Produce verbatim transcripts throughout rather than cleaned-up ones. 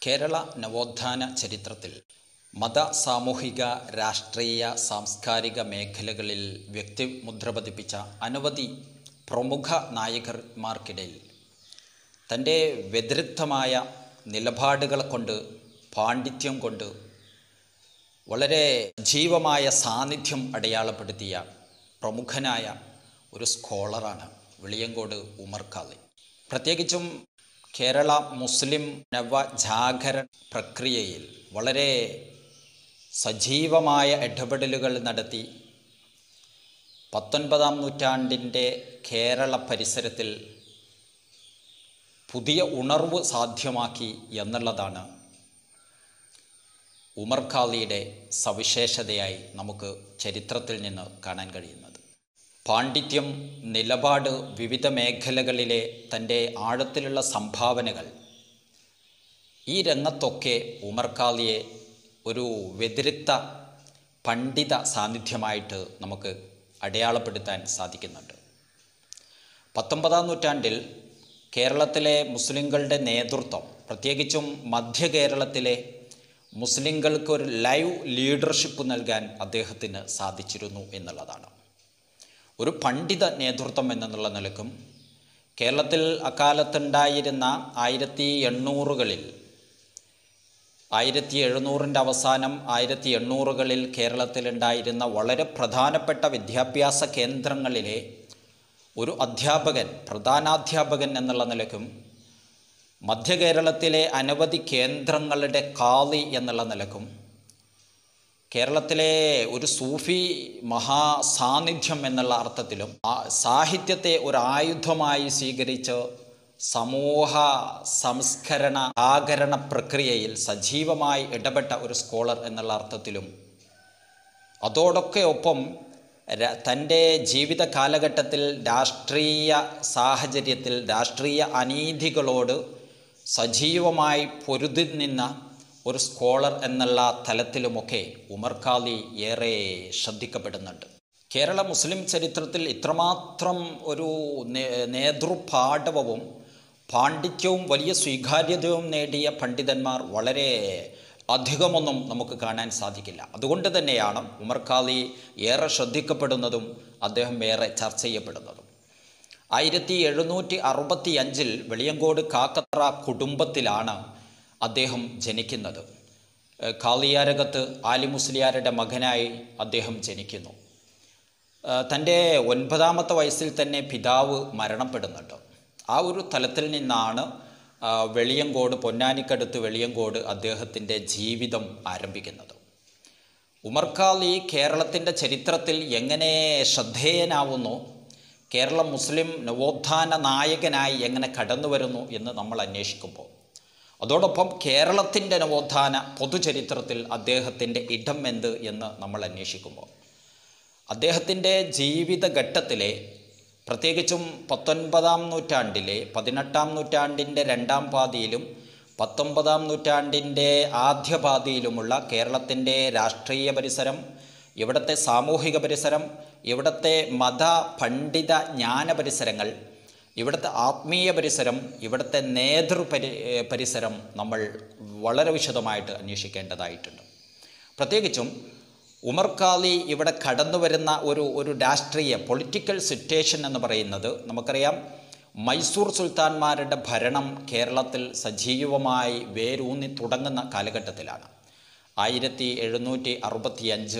കേരള നവോത്ഥാന ചരിത്രത്തിൽ മത, സാമൂഹിക, രാഷ്ട്രീയ, സാംസ്കാരിക മേഖലകളിൽ വ്യക്തിമുദ്ര പതിപ്പിച്ച അനവധി പ്രമുഖ നായകന്മാർക്കിടയിൽ തൻ്റെ വ്യതിരിക്തമായ നിലപാടുകൾ കൊണ്ട്, പാണ്ഡിത്യം കൊണ്ട് വളരെ ജീവമായ സാന്നിധ്യം അടയാളപ്പെടുത്തിയ പ്രമുഖനായ ഒരു സ്കോളറാണ് വെളിയങ്കോട് ഉമർ ഖാളി. പ്രത്യേകിച്ചും കേരള മുസ്ലിം നവജാഗരണ പ്രക്രിയയിൽ വളരെ സജീവമായ ഇടപെടലുകൾ നടത്തി പത്തൊൻപതാം നൂറ്റാണ്ടിൻ്റെ കേരള പരിസരത്തിൽ പുതിയ ഉണർവ് സാധ്യമാക്കി എന്നുള്ളതാണ് ഉമർ ഖാളിയുടെ സവിശേഷതയായി നമുക്ക് ചരിത്രത്തിൽ നിന്ന് കാണാൻ കഴിയുന്നത്. പാണ്ഡിത്യം, നിലപാട്, വിവിധ മേഖലകളിലെ തൻ്റെ ആഴത്തിലുള്ള സംഭാവനകൾ, ഈ രംഗത്തൊക്കെ ഉമർ ഖാളിയെ ഒരു വ്യതിരിക്ത പണ്ഡിത സാന്നിധ്യമായിട്ട് നമുക്ക് അടയാളപ്പെടുത്താൻ സാധിക്കുന്നുണ്ട്. പത്തൊമ്പതാം നൂറ്റാണ്ടിൽ കേരളത്തിലെ മുസ്ലിങ്ങളുടെ നേതൃത്വം, പ്രത്യേകിച്ചും മധ്യ കേരളത്തിലെ മുസ്ലിങ്ങൾക്ക് ഒരു ലൈവ് ലീഡർഷിപ്പ് നൽകാൻ അദ്ദേഹത്തിന് സാധിച്ചിരുന്നു എന്നുള്ളതാണ്. ഒരു പണ്ഡിത നേതൃത്വം എന്നുള്ള നിലക്കും കേരളത്തിൽ അക്കാലത്തുണ്ടായിരുന്ന ആയിരത്തി എണ്ണൂറുകളിൽ ആയിരത്തി എഴുന്നൂറിൻ്റെ അവസാനം ആയിരത്തി എണ്ണൂറുകളിൽ കേരളത്തിലുണ്ടായിരുന്ന വളരെ പ്രധാനപ്പെട്ട വിദ്യാഭ്യാസ കേന്ദ്രങ്ങളിലെ ഒരു അധ്യാപകൻ, പ്രധാനാധ്യാപകൻ എന്നുള്ള നിലക്കും മധ്യ കേരളത്തിലെ അനവധി കേന്ദ്രങ്ങളുടെ ഖാളി എന്നുള്ള നിലക്കും കേരളത്തിലെ ഒരു സൂഫി മഹാസാന്നിധ്യം എന്നുള്ള അർത്ഥത്തിലും സാഹിത്യത്തെ ഒരു ആയുധമായി സ്വീകരിച്ച് സമൂഹ സംസ്കരണ ജാഗരണ പ്രക്രിയയിൽ സജീവമായി ഇടപെട്ട ഒരു സ്കോളർ എന്നുള്ള അർത്ഥത്തിലും, അതോടൊക്കെ ഒപ്പം തൻ്റെ ജീവിത കാലഘട്ടത്തിൽ രാഷ്ട്രീയ സാഹചര്യത്തിൽ രാഷ്ട്രീയ അനീതികളോട് സജീവമായി പൊരുതി നിന്ന ഒരു സ്കോളർ എന്നുള്ള തലത്തിലുമൊക്കെ ഉമർ ഖാളി ഏറെ ശ്രദ്ധിക്കപ്പെടുന്നുണ്ട്. കേരള മുസ്ലിം ചരിത്രത്തിൽ ഇത്രമാത്രം ഒരു നേതൃപാടവവും പാണ്ഡിത്യവും വലിയ സ്വീകാര്യതയും നേടിയ പണ്ഡിതന്മാർ വളരെ അധികമൊന്നും നമുക്ക് കാണാൻ സാധിക്കില്ല. അതുകൊണ്ട് തന്നെയാണ് ഉമർ ഖാളി ഏറെ ശ്രദ്ധിക്കപ്പെടുന്നതും അദ്ദേഹം ഏറെ ചർച്ച ചെയ്യപ്പെടുന്നതും. ആയിരത്തി എഴുന്നൂറ്റി അറുപത്തി അഞ്ചിൽ വെളിയങ്കോട് കാക്കത്ര കുടുംബത്തിലാണ് അദ്ദേഹം ജനിക്കുന്നത്. ഖാളിയാരകത്ത് ആലി മുസ്ലിയാരുടെ മകനായി അദ്ദേഹം ജനിക്കുന്നു. തൻ്റെ ഒൻപതാമത്തെ വയസ്സിൽ തന്നെ പിതാവ് മരണപ്പെടുന്നുണ്ട്. ആ ഒരു തലത്തിൽ നിന്നാണ് വെളിയങ്കോട്, പൊന്നാനിക്കടുത്ത് വെളിയങ്കോട് അദ്ദേഹത്തിൻ്റെ ജീവിതം ആരംഭിക്കുന്നത്. ഉമർ ഖാളി കേരളത്തിൻ്റെ ചരിത്രത്തിൽ എങ്ങനെ ശ്രദ്ധേയനാവുന്നു, കേരള മുസ്ലിം നവോത്ഥാന നായകനായി എങ്ങനെ കടന്നു വരുന്നു എന്ന് നമ്മൾ അന്വേഷിക്കുമ്പോൾ, അതോടൊപ്പം കേരളത്തിൻ്റെ നവോത്ഥാന പൊതുചരിത്രത്തിൽ അദ്ദേഹത്തിൻ്റെ ഇടം എന്ത് എന്ന് നമ്മൾ അന്വേഷിക്കുമ്പോൾ, അദ്ദേഹത്തിൻ്റെ ജീവിതഘട്ടത്തിലെ പ്രത്യേകിച്ചും പത്തൊൻപതാം നൂറ്റാണ്ടിലെ പതിനെട്ടാം നൂറ്റാണ്ടിൻ്റെ രണ്ടാം പാതിയിലും പത്തൊമ്പതാം നൂറ്റാണ്ടിൻ്റെ ആദ്യ പാതിയിലുമുള്ള കേരളത്തിൻ്റെ രാഷ്ട്രീയ പരിസരം, ഇവിടുത്തെ സാമൂഹിക പരിസരം, ഇവിടുത്തെ മത പണ്ഡിത ജ്ഞാന പരിസരങ്ങൾ, ഇവിടുത്തെ ആത്മീയ പരിസരം, ഇവിടുത്തെ നേതൃ പരി പരിസരം നമ്മൾ വളരെ വിശദമായിട്ട് അന്വേഷിക്കേണ്ടതായിട്ടുണ്ട്. പ്രത്യേകിച്ചും ഉമർ ഖാളി ഇവിടെ കടന്നു വരുന്ന ഒരു ഒരു രാഷ്ട്രീയ പൊളിറ്റിക്കൽ സിറ്റുവേഷൻ എന്ന് പറയുന്നത് നമുക്കറിയാം. മൈസൂർ സുൽത്താൻമാരുടെ ഭരണം കേരളത്തിൽ സജീവമായി വേരൂന്നി തുടങ്ങുന്ന കാലഘട്ടത്തിലാണ്. ആയിരത്തി എഴുന്നൂറ്റി അറുപത്തി അഞ്ച്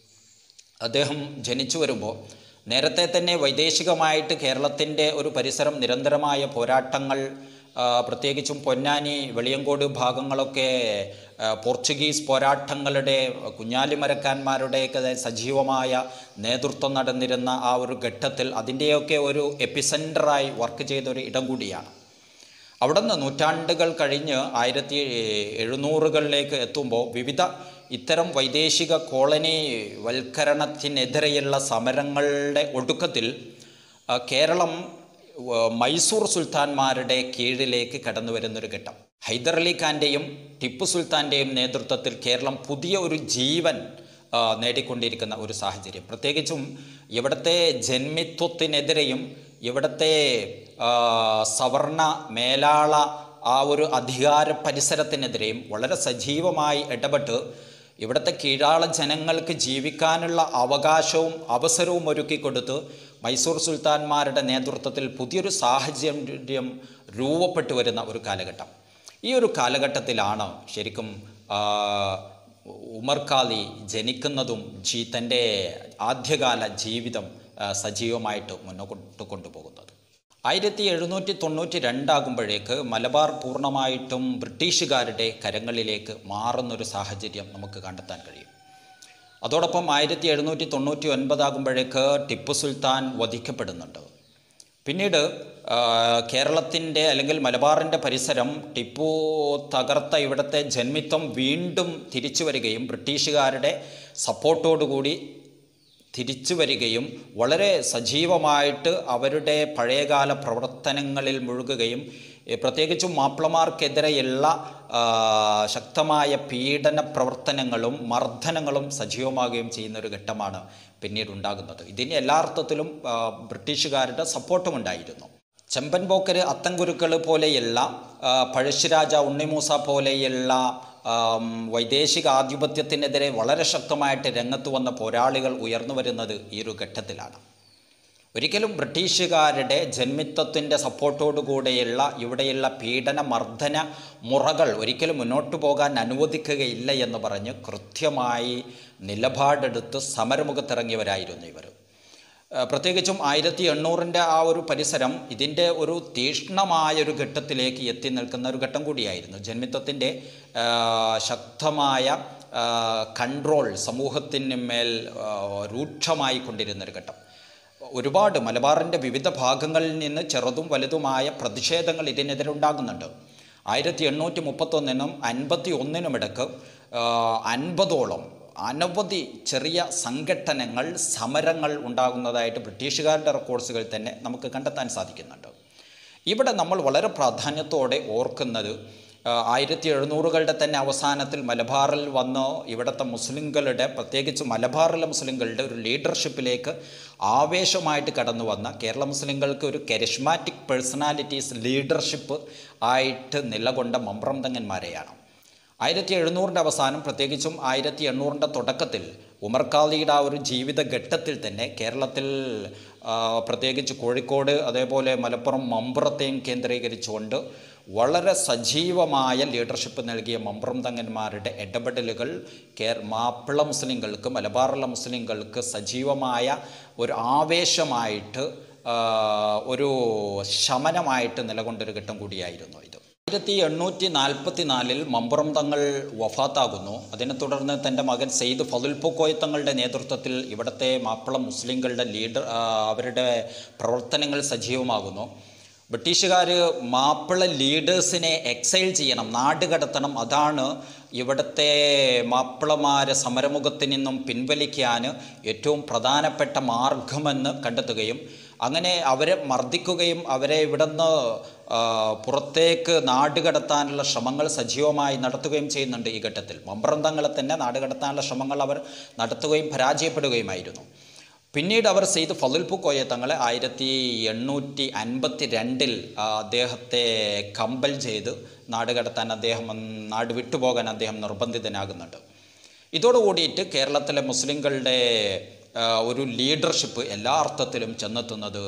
അദ്ദേഹം ജനിച്ചു വരുമ്പോൾ നേരത്തെ തന്നെ വൈദേശികമായിട്ട് കേരളത്തിൻ്റെ ഒരു പരിസരം നിരന്തരമായ പോരാട്ടങ്ങൾ, പ്രത്യേകിച്ചും പൊന്നാനി, വെളിയങ്കോട് ഭാഗങ്ങളൊക്കെ പോർച്ചുഗീസ് പോരാട്ടങ്ങളുടെ, കുഞ്ഞാലിമരക്കാന്മാരുടെയൊക്കെ സജീവമായ നേതൃത്വം നടന്നിരുന്ന ആ ഒരു ഘട്ടത്തിൽ അതിൻ്റെയൊക്കെ ഒരു എപ്പിസെൻ്ററായി വർക്ക് ചെയ്തൊരു ഇടം കൂടിയാണ്. അവിടെ നിന്ന് നൂറ്റാണ്ടുകൾ കഴിഞ്ഞ് ആയിരത്തി എഴുന്നൂറുകളിലേക്ക് എത്തുമ്പോൾ വിവിധ ഇത്തരം വൈദേശിക കോളനി വൽക്കരണത്തിനെതിരെയുള്ള സമരങ്ങളുടെ ഒടുക്കത്തിൽ കേരളം മൈസൂർ സുൽത്താൻമാരുടെ കീഴിലേക്ക് കടന്നു വരുന്നൊരു ഘട്ടം. ഹൈദരലി ഖാൻ്റെയും ടിപ്പു സുൽത്താൻ്റെയും നേതൃത്വത്തിൽ കേരളം പുതിയ ഒരു ജീവൻ നേടിക്കൊണ്ടിരിക്കുന്ന ഒരു സാഹചര്യം. പ്രത്യേകിച്ചും ഇവിടുത്തെ ജന്മിത്വത്തിനെതിരെയും ഇവിടുത്തെ സവർണ മേലാള ആ ഒരു അധികാര പരിസരത്തിനെതിരെയും വളരെ സജീവമായി ഇടപെട്ട് ഇവിടുത്തെ കീഴാള ജനങ്ങൾക്ക് ജീവിക്കാനുള്ള അവകാശവും അവസരവും ഒരുക്കിക്കൊടുത്ത് മൈസൂർ സുൽത്താൻമാരുടെ നേതൃത്വത്തിൽ പുതിയൊരു സാഹചര്യം രൂപപ്പെട്ടു വരുന്ന ഒരു കാലഘട്ടം. ഈ ഒരു കാലഘട്ടത്തിലാണ് ശരിക്കും ഉമർ ഖാലി ജനിക്കുന്നതും ജി തൻ്റെ ആദ്യകാല ജീവിതം സജീവമായിട്ട് മുന്നോട്ട് കൊണ്ടുപോകുന്നത്. ആയിരത്തി എഴുന്നൂറ്റി തൊണ്ണൂറ്റി രണ്ടാകുമ്പോഴേക്ക് മലബാർ പൂർണ്ണമായിട്ടും ബ്രിട്ടീഷുകാരുടെ കരങ്ങളിലേക്ക് മാറുന്നൊരു സാഹചര്യം നമുക്ക് കണ്ടെത്താൻ കഴിയും. അതോടൊപ്പം ആയിരത്തി എഴുന്നൂറ്റി തൊണ്ണൂറ്റി ഒൻപതാകുമ്പോഴേക്ക് ടിപ്പു സുൽത്താൻ വധിക്കപ്പെടുന്നുണ്ട്. പിന്നീട് കേരളത്തിൻ്റെ അല്ലെങ്കിൽ മലബാറിൻ്റെ പരിസരം ടിപ്പു തകർത്ത ഇവിടുത്തെ ജന്മിത്വം വീണ്ടും തിരിച്ചു വരികയും ബ്രിട്ടീഷുകാരുടെ സപ്പോർട്ടോടുകൂടി തിരിച്ചു വരികയും വളരെ സജീവമായിട്ട് അവരുടെ പഴയകാല പ്രവർത്തനങ്ങളിൽ മുഴുകുകയും പ്രത്യേകിച്ചും മാപ്പിളമാർക്കെതിരെയുള്ള ശക്തമായ പീഡന പ്രവർത്തനങ്ങളും മർദ്ദനങ്ങളും സജീവമാകുകയും ചെയ്യുന്നൊരു ഘട്ടമാണ് പിന്നീട് ഉണ്ടാകുന്നത്. ഇതിന് എല്ലാ അർത്ഥത്തിലും ബ്രിട്ടീഷുകാരുടെ സപ്പോർട്ടും ഉണ്ടായിരുന്നു. ചെമ്പൻ പോക്കര്, അത്തൻകുരുക്കൾ പോലെയുള്ള, പഴശ്ശിരാജ, ഉണ്ണിമൂസ പോലെയുള്ള വൈദേശിക ആധിപത്യത്തിനെതിരെ വളരെ ശക്തമായിട്ട് രംഗത്ത് വന്ന പോരാളികൾ ഉയർന്നു വരുന്നത് ഈ ഒരു ഘട്ടത്തിലാണ്. ഒരിക്കലും ബ്രിട്ടീഷുകാരുടെ ജന്മിത്വത്തിൻ്റെ സപ്പോർട്ടോടുകൂടെയുള്ള ഇവിടെയുള്ള പീഡന മർദ്ദന മുറകൾ ഒരിക്കലും മുന്നോട്ട് പോകാൻ അനുവദിക്കുകയില്ല എന്ന് പറഞ്ഞ് കൃത്യമായി നിലപാടെടുത്ത് സമരമുഖത്തിറങ്ങിയവരായിരുന്നു ഇവർ. പ്രത്യേകിച്ചും ആയിരത്തി എണ്ണൂറിൻ്റെ ആ ഒരു പരിസരം ഇതിൻ്റെ ഒരു തീക്ഷ്ണമായൊരു ഘട്ടത്തിലേക്ക് എത്തി നിൽക്കുന്ന ഒരു ഘട്ടം കൂടിയായിരുന്നു. ജന്മിത്വത്തിൻ്റെ ശക്തമായ കൺട്രോൾ സമൂഹത്തിന് മേൽ രൂക്ഷമായി കൊണ്ടിരുന്നൊരു ഘട്ടം. ഒരുപാട് മലബാറിൻ്റെ വിവിധ ഭാഗങ്ങളിൽ നിന്ന് ചെറുതും വലുതുമായ പ്രതിഷേധങ്ങൾ ഇതിനെതിരെ ഉണ്ടാകുന്നുണ്ട്. ആയിരത്തി എണ്ണൂറ്റി മുപ്പത്തൊന്നിനും അൻപത്തി ഒന്നിനും ഇടക്ക് അൻപതോളം അനവധി ചെറിയ സംഘടനകൾ, സമരങ്ങൾ ഉണ്ടാകുന്നതായിട്ട് ബ്രിട്ടീഷുകാരുടെ റെക്കോർഡ്സുകൾ തന്നെ നമുക്ക് കണ്ടെത്താൻ സാധിക്കുന്നുണ്ട്. ഇവിടെ നമ്മൾ വളരെ പ്രാധാന്യത്തോടെ ഓർക്കുന്നത് ആയിരത്തി എഴുന്നൂറുകളുടെ തന്നെ അവസാനത്തിൽ മലബാറിൽ വന്ന് ഇവിടുത്തെ മുസ്ലിങ്ങളുടെ, പ്രത്യേകിച്ച് മലബാറിലെ മുസ്ലിങ്ങളുടെ ഒരു ലീഡർഷിപ്പിലേക്ക് ആവേശമായിട്ട് കടന്നു വന്ന കേരള മുസ്ലിങ്ങൾക്ക് ഒരു കരിഷ്മാറ്റിക് പേഴ്സണാലിറ്റീസ് ലീഡർഷിപ്പ് ആയിട്ട് നിലകൊണ്ട മമ്പ്രംതങ്ങന്മാരെയാണ്. ആയിരത്തി എഴുന്നൂറിൻ്റെ അവസാനം, പ്രത്യേകിച്ചും ആയിരത്തി എണ്ണൂറിൻ്റെ തുടക്കത്തിൽ ഉമർ ഖാലിയുടെ ആ ഒരു ജീവിത ഘട്ടത്തിൽ തന്നെ കേരളത്തിൽ പ്രത്യേകിച്ച് കോഴിക്കോട്, അതേപോലെ മലപ്പുറം, മമ്പുറത്തെയും കേന്ദ്രീകരിച്ചുകൊണ്ട് വളരെ സജീവമായ ലീഡർഷിപ്പ് നൽകിയ മമ്പ്രംതങ്ങന്മാരുടെ ഇടപെടലുകൾ കേ മാപ്പിള മുസ്ലിങ്ങൾക്ക്, മലബാറിലെ മുസ്ലിങ്ങൾക്ക് സജീവമായ ഒരു ആവേശമായിട്ട്, ഒരു ശമനമായിട്ട് നിലകൊണ്ടൊരു ഘട്ടം കൂടിയായിരുന്നു ഇത്. ആയിരത്തി എണ്ണൂറ്റി നാൽപ്പത്തി നാലിൽ മമ്പുറം തങ്ങൾ വഫാത്താകുന്നു. അതിനെ തുടർന്ന് തൻ്റെ മകൻ സെയ്ദ് ഫതുൽ പൂക്കോയ തങ്ങളുടെ നേതൃത്വത്തിൽ ഇവിടുത്തെ മാപ്പിള മുസ്ലിങ്ങളുടെ ലീഡർ അവരുടെ പ്രവർത്തനങ്ങൾ സജീവമാകുന്നു. ബ്രിട്ടീഷുകാർ മാപ്പിള ലീഡേഴ്സിനെ എക്സൈൽ ചെയ്യണം, നാട് കടത്തണം, അതാണ് ഇവിടുത്തെ മാപ്പിളമാരെ സമരമുഖത്തിൽ നിന്നും പിൻവലിക്കാൻ ഏറ്റവും പ്രധാനപ്പെട്ട മാർഗമെന്ന് കണ്ടെത്തുകയും അങ്ങനെ അവരെ മർദ്ദിക്കുകയും അവരെ ഇവിടുന്ന് പുറത്തേക്ക് നാട് കടത്താനുള്ള ശ്രമങ്ങൾ സജീവമായി നടത്തുകയും ചെയ്യുന്നുണ്ട്. ഈ ഘട്ടത്തിൽ മമ്പ്രന്തങ്ങളെ തന്നെ നാട് കടത്താനുള്ള ശ്രമങ്ങൾ അവർ നടത്തുകയും പരാജയപ്പെടുകയുമായിരുന്നു. പിന്നീട് അവർ സെയ്ദ് ഫതുൽ പൂക്കോയ തങ്ങളെ ആയിരത്തി എണ്ണൂറ്റി അൻപത്തി രണ്ടിൽ അദ്ദേഹത്തെ കമ്പൽ ചെയ്ത് നാട് കടത്താൻ അദ്ദേഹം നാട് വിട്ടുപോകാൻ അദ്ദേഹം നിർബന്ധിതനാകുന്നുണ്ട്. ഇതോടുകൂടിയിട്ട് കേരളത്തിലെ മുസ്ലിങ്ങളുടെ ഒരു ലീഡർഷിപ്പ് എല്ലാ അർത്ഥത്തിലും ചെന്നെത്തുന്നത്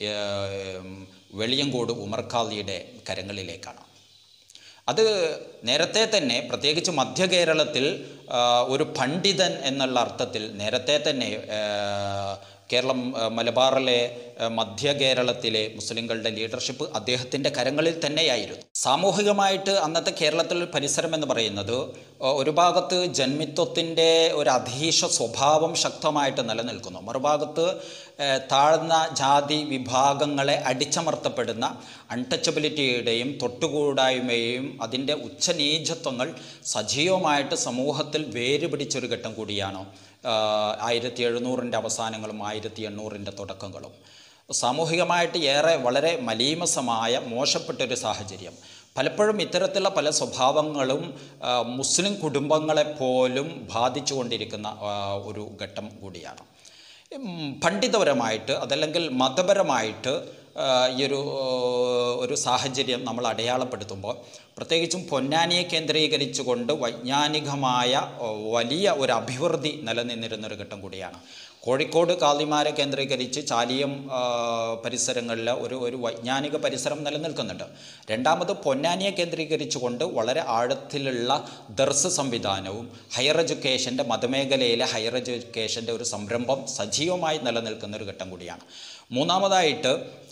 വെളിയങ്കോട് ഉമർ ഖാലിയുടെ കരങ്ങളിലേക്കാണ്. അത് നേരത്തെ തന്നെ, പ്രത്യേകിച്ച് മധ്യ കേരളത്തിൽ ഒരു പണ്ഡിതൻ എന്നുള്ള അർത്ഥത്തിൽ നേരത്തെ തന്നെ കേരളം, മലബാറിലെ മധ്യ കേരളത്തിലെ മുസ്ലിങ്ങളുടെ ലീഡർഷിപ്പ് അദ്ദേഹത്തിൻ്റെ കരങ്ങളിൽ തന്നെയായിരുന്നു. സാമൂഹികമായിട്ട് അന്നത്തെ കേരളത്തിൽ പരിസരം എന്ന് പറയുന്നത് ഒരു ഭാഗത്ത് ജന്മിത്വത്തിൻ്റെ ഒരു അധീശ സ്വഭാവം ശക്തമായിട്ട് നിലനിൽക്കുന്നു, മറുഭാഗത്ത് താഴ്ന്ന ജാതി വിഭാഗങ്ങളെ അടിച്ചമർത്തപ്പെടുന്ന അൺടച്ചബിലിറ്റിയുടെയും തൊട്ടുകൂടായ്മയും അതിൻ്റെ ഉച്ചനീചത്വങ്ങൾ സജീവമായിട്ട് സമൂഹത്തിൽ വേര് പിടിച്ചൊരു ഘട്ടം കൂടിയാണ് ആയിരത്തി എഴുന്നൂറിൻ്റെ അവസാനങ്ങളും ആയിരത്തി എണ്ണൂറിൻ്റെ തുടക്കങ്ങളും. സാമൂഹികമായിട്ട് ഏറെ വളരെ മലീമസമായ മോശപ്പെട്ടൊരു സാഹചര്യം. പലപ്പോഴും ഇത്തരത്തിലുള്ള പല സ്വഭാവങ്ങളും മുസ്ലിം കുടുംബങ്ങളെപ്പോലും ബാധിച്ചുകൊണ്ടിരിക്കുന്ന ഒരു ഘട്ടം കൂടിയാണ്. പണ്ഡിതപരമായിട്ട് അതല്ലെങ്കിൽ മതപരമായിട്ട് ഈ ഒരു ഒരു സാഹചര്യം നമ്മൾ അടയാളപ്പെടുത്തുമ്പോൾ പ്രത്യേകിച്ചും പൊന്നാനിയെ കേന്ദ്രീകരിച്ചുകൊണ്ട് വൈജ്ഞാനികമായ വലിയ ഒരു അഭിവൃദ്ധി നിലനിന്നിരുന്നൊരു ഘട്ടം കൂടിയാണ്. കോഴിക്കോട് കാളിമാരെ കേന്ദ്രീകരിച്ച് ചാലിയം പരിസരങ്ങളിൽ ഒരു ഒരു വൈജ്ഞാനിക പരിസരം നിലനിൽക്കുന്നുണ്ട്. രണ്ടാമത് പൊന്നാനിയെ കേന്ദ്രീകരിച്ചുകൊണ്ട് വളരെ ആഴത്തിലുള്ള ദർസ് സംവിധാനവും ഹയർ എഡ്യൂക്കേഷൻ്റെ മതമേഖലയിലെ ഹയർ എഡ്യൂക്കേഷൻ്റെ ഒരു സംരംഭം സജീവമായി നിലനിൽക്കുന്ന ഒരു ഘട്ടം കൂടിയാണ്. മൂന്നാമതായിട്ട്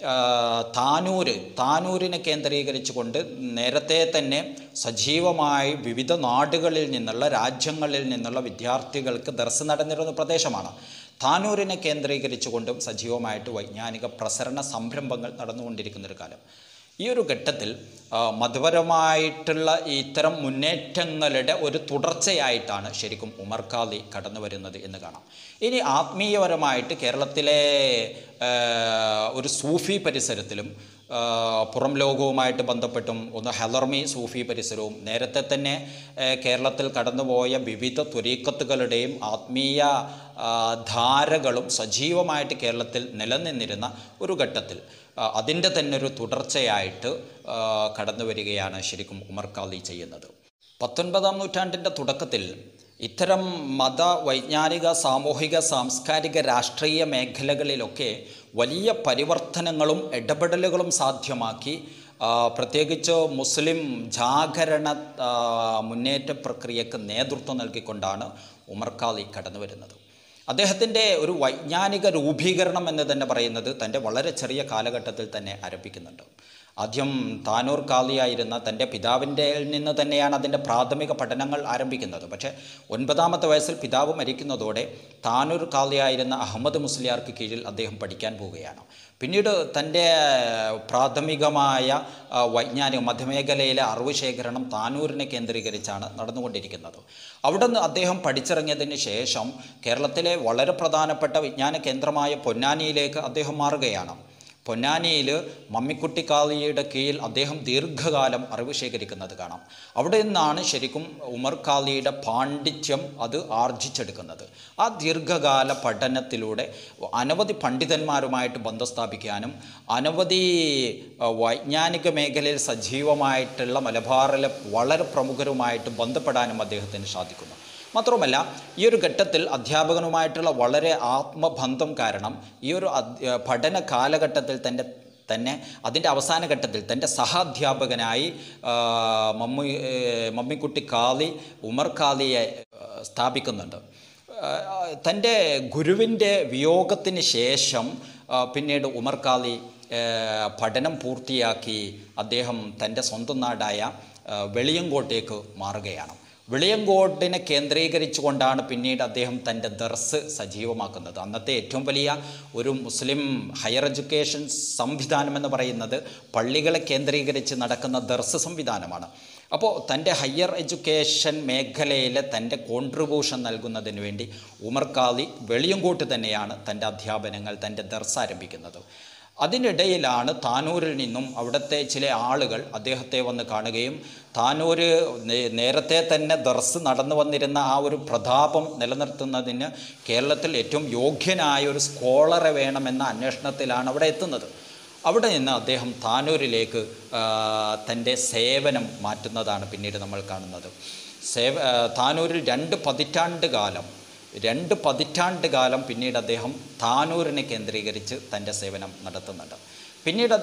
താനൂര് താനൂരിനെ കേന്ദ്രീകരിച്ചുകൊണ്ട് നേരത്തെ തന്നെ സജീവമായി വിവിധ നാടുകളിൽ നിന്നുള്ള രാജ്യങ്ങളിൽ നിന്നുള്ള വിദ്യാർത്ഥികൾക്ക് ദർസ് നടന്നിരുന്ന പ്രദേശമാണ്. താനൂരിനെ കേന്ദ്രീകരിച്ചുകൊണ്ടും സജീവമായിട്ട് വൈജ്ഞാനിക പ്രസരണ സംരംഭങ്ങൾ നടന്നുകൊണ്ടിരിക്കുന്നൊരു കാലം. ഈ ഒരു ഘട്ടത്തിൽ മതപരമായിട്ടുള്ള ഇത്തരം മുന്നേറ്റങ്ങളുടെ ഒരു തുടർച്ചയായിട്ടാണ് ശരിക്കും ഉമർ ഖാലി കടന്നു വരുന്നത് എന്ന് കാണാം. ഇനി ആത്മീയപരമായിട്ട് കേരളത്തിലെ ഒരു സൂഫി പരിസരത്തിലും പുറം ലോകവുമായിട്ട് ബന്ധപ്പെട്ടും ഒന്ന് ഹലർമി സൂഫി പരിസരവും നേരത്തെ തന്നെ കേരളത്തിൽ കടന്നുപോയ വിവിധ ത്വരീക്കത്തുകളുടെയും ആത്മീയ ധാരകളും സജീവമായിട്ട് കേരളത്തിൽ നിലനിന്നിരുന്ന ഒരു ഘട്ടത്തിൽ അതിൻ്റെ തന്നെ ഒരു തുടർച്ചയായിട്ട് കടന്നു വരികയാണ് ശരിക്കും ഉമർ ഖാലി ചെയ്യുന്നത്. പത്തൊൻപതാം നൂറ്റാണ്ടിൻ്റെ തുടക്കത്തിൽ ഇത്തരം മത വൈജ്ഞാനിക സാമൂഹിക സാംസ്കാരിക രാഷ്ട്രീയ മേഖലകളിലൊക്കെ വലിയ പരിവർത്തനങ്ങളും ഇടപെടലുകളും സാധ്യമാക്കി പ്രത്യേകിച്ച് മുസ്ലിം ജാഗരണ മുന്നേറ്റ പ്രക്രിയക്ക് നേതൃത്വം നൽകിക്കൊണ്ടാണ് ഉമർ ഖാലി കടന്നു വരുന്നത്. അദ്ദേഹത്തിൻ്റെ ഒരു വൈജ്ഞാനിക രൂപീകരണം എന്ന് തന്നെ പറയുന്നത് തൻ്റെ വളരെ ചെറിയ കാലഘട്ടത്തിൽ തന്നെ ആരംഭിക്കുന്നുണ്ട്. ആദ്യം താനൂർ ഖാലിയായിരുന്ന തൻ്റെ പിതാവിൻ്റെ നിന്ന് തന്നെയാണ് അതിൻ്റെ പ്രാഥമിക പഠനങ്ങൾ ആരംഭിക്കുന്നത്. പക്ഷേ ഒൻപതാമത്തെ വയസ്സിൽ പിതാവ് മരിക്കുന്നതോടെ താനൂർ ഖാലിയായിരുന്ന അഹമ്മദ് മുസ്ലിയാർക്ക് കീഴിൽ അദ്ദേഹം പഠിക്കാൻ പോവുകയാണ്. പിന്നീട് തൻ്റെ പ്രാഥമികമായ വൈജ്ഞാനിക മധ്യമേഖലയിലെ അറിവ് ശേഖരണം താനൂരിനെ കേന്ദ്രീകരിച്ചാണ് നടന്നുകൊണ്ടിരിക്കുന്നത്. അവിടെ നിന്ന് അദ്ദേഹം പഠിച്ചിറങ്ങിയതിന് ശേഷം കേരളത്തിലെ വളരെ പ്രധാനപ്പെട്ട വിജ്ഞാന കേന്ദ്രമായ പൊന്നാനിയിലേക്ക് അദ്ദേഹം മാറുകയാണ്. പൊന്നാനിയിൽ മമ്മിക്കുട്ടി ഖാലിയുടെ കീഴിൽ അദ്ദേഹം ദീർഘകാലം അറിവ് ശേഖരിക്കുന്നത് കാണാം. അവിടെ നിന്നാണ് ശരിക്കും ഉമർ ഖാലിയുടെ പാണ്ഡിത്യം അത് ആർജിച്ചെടുക്കുന്നത്. ആ ദീർഘകാല പഠനത്തിലൂടെ അനവധി പണ്ഡിതന്മാരുമായിട്ട് ബന്ധം സ്ഥാപിക്കാനും അനവധി വൈജ്ഞാനിക മേഖലയിൽ സജീവമായിട്ടുള്ള മലബാറിലെ വളരെ പ്രമുഖരുമായിട്ട് ബന്ധപ്പെടാനും അദ്ദേഹത്തിന് സാധിക്കുന്നു. മാത്രമല്ല ഈ ഒരു ഘട്ടത്തിൽ അധ്യാപകനുമായിട്ടുള്ള വളരെ ആത്മബന്ധം കാരണം ഈ ഒരു പഠന കാലഘട്ടത്തിൽ തന്നെ തന്നെ അതിൻ്റെ അവസാന ഘട്ടത്തിൽ തൻ്റെ സഹാധ്യാപകനായി മമ്മി മമ്മിക്കുട്ടി ഖാലി ഉമർ ഖാലിയെ സ്ഥാപിക്കുന്നുണ്ട്. തൻ്റെ ഗുരുവിൻ്റെ വിയോഗത്തിന് ശേഷം പിന്നീട് ഉമർ ഖാലി പഠനം പൂർത്തിയാക്കി അദ്ദേഹം തൻ്റെ സ്വന്തം നാടായ വെളിയങ്കോട്ടേക്ക് മാറുകയാണ്. വെളിയങ്കോട്ടിനെ കേന്ദ്രീകരിച്ചുകൊണ്ടാണ് പിന്നീട് അദ്ദേഹം തൻ്റെ ദർസ് സജീവമാക്കുന്നത്. അന്നത്തെ ഏറ്റവും വലിയ ഒരു മുസ്ലിം ഹയർ എഡ്യൂക്കേഷൻ സംവിധാനം എന്ന് പറയുന്നത് പള്ളികളെ കേന്ദ്രീകരിച്ച് നടക്കുന്ന ദർസ് സംവിധാനമാണ്. അപ്പോൾ തൻ്റെ ഹയർ എഡ്യൂക്കേഷൻ മേഖലയിലെ തൻ്റെ കോൺട്രിബ്യൂഷൻ നൽകുന്നതിന് വേണ്ടി ഉമർ ഖാലി വെളിയങ്കോട്ട് തന്നെയാണ് തൻ്റെ അധ്യാപനങ്ങൾ തൻ്റെ ദർസ് ആരംഭിക്കുന്നത്. അതിനിടയിലാണ് താനൂരിൽ നിന്നും അവിടുത്തെ ചില ആളുകൾ അദ്ദേഹത്തെ വന്ന് കാണുകയും താനൂര് നേരത്തെ തന്നെ ദർസ് നടന്നു വന്നിരുന്ന ആ ഒരു പ്രതാപം നിലനിർത്തുന്നതിന് കേരളത്തിൽ ഏറ്റവും യോഗ്യനായ ഒരു സ്കോളറെ വേണമെന്ന അന്വേഷണത്തിലാണ് അവിടെ എത്തുന്നത്. അവിടെ നിന്ന് അദ്ദേഹം താനൂരിലേക്ക് തൻ്റെ സേവനം മാറ്റുന്നതാണ് പിന്നീട് നമ്മൾ കാണുന്നത്. സേവ താനൂരിൽ രണ്ട് പതിറ്റാണ്ട് കാലം രണ്ട് പതിറ്റാണ്ട് കാലം പിന്നീട് അദ്ദേഹം താനൂരിനെ കേന്ദ്രീകരിച്ച് തൻ്റെ സേവനം നടത്തുന്നുണ്ട്. പിന്നീട്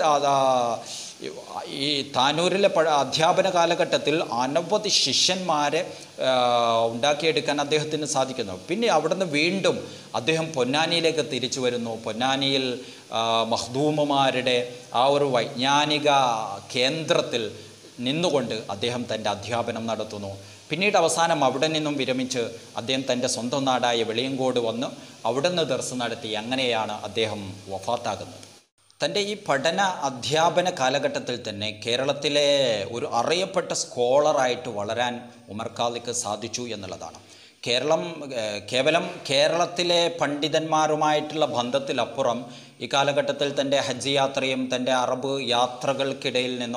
ഈ താനൂരിലെ അധ്യാപന കാലഘട്ടത്തിൽ അനവധി ശിഷ്യന്മാരെ ഉണ്ടാക്കിയെടുക്കാൻ അദ്ദേഹത്തിന് സാധിക്കുന്നു. പിന്നെ അവിടുന്ന് വീണ്ടും അദ്ദേഹം പൊന്നാനിയിലേക്ക് തിരിച്ചു വരുന്നു. പൊന്നാനിയിൽ മഖ്ദൂമുമാരുടെ ആ ഒരു വൈജ്ഞാനിക കേന്ദ്രത്തിൽ നിന്നുകൊണ്ട് അദ്ദേഹം തൻ്റെ അധ്യാപനം നടത്തുന്നു. പിന്നീട് അവസാനം അവിടെ നിന്നും വിരമിച്ച് അദ്ദേഹം തൻ്റെ സ്വന്തം നാടായ വെളിയങ്കോട് വന്ന് അവിടെ നിന്ന് ദർസ് നടത്തി. അങ്ങനെയാണ് അദ്ദേഹം വഫാത്താകുന്നത്. തൻ്റെ ഈ പഠന അധ്യാപന കാലഘട്ടത്തിൽ തന്നെ കേരളത്തിലെ ഒരു അറിയപ്പെട്ട സ്കോളറായിട്ട് വളരാൻ ഉമർ ഖാലിക്ക് സാധിച്ചു എന്നുള്ളതാണ്. കേരളം കേവലം കേരളത്തിലെ പണ്ഡിതന്മാരുമായിട്ടുള്ള ബന്ധത്തിലപ്പുറം ഈ കാലഘട്ടത്തിൽ തൻ്റെ ഹജ്ജ് യാത്രയും തൻ്റെ അറബ് യാത്രകൾക്കിടയിൽ നിന്നും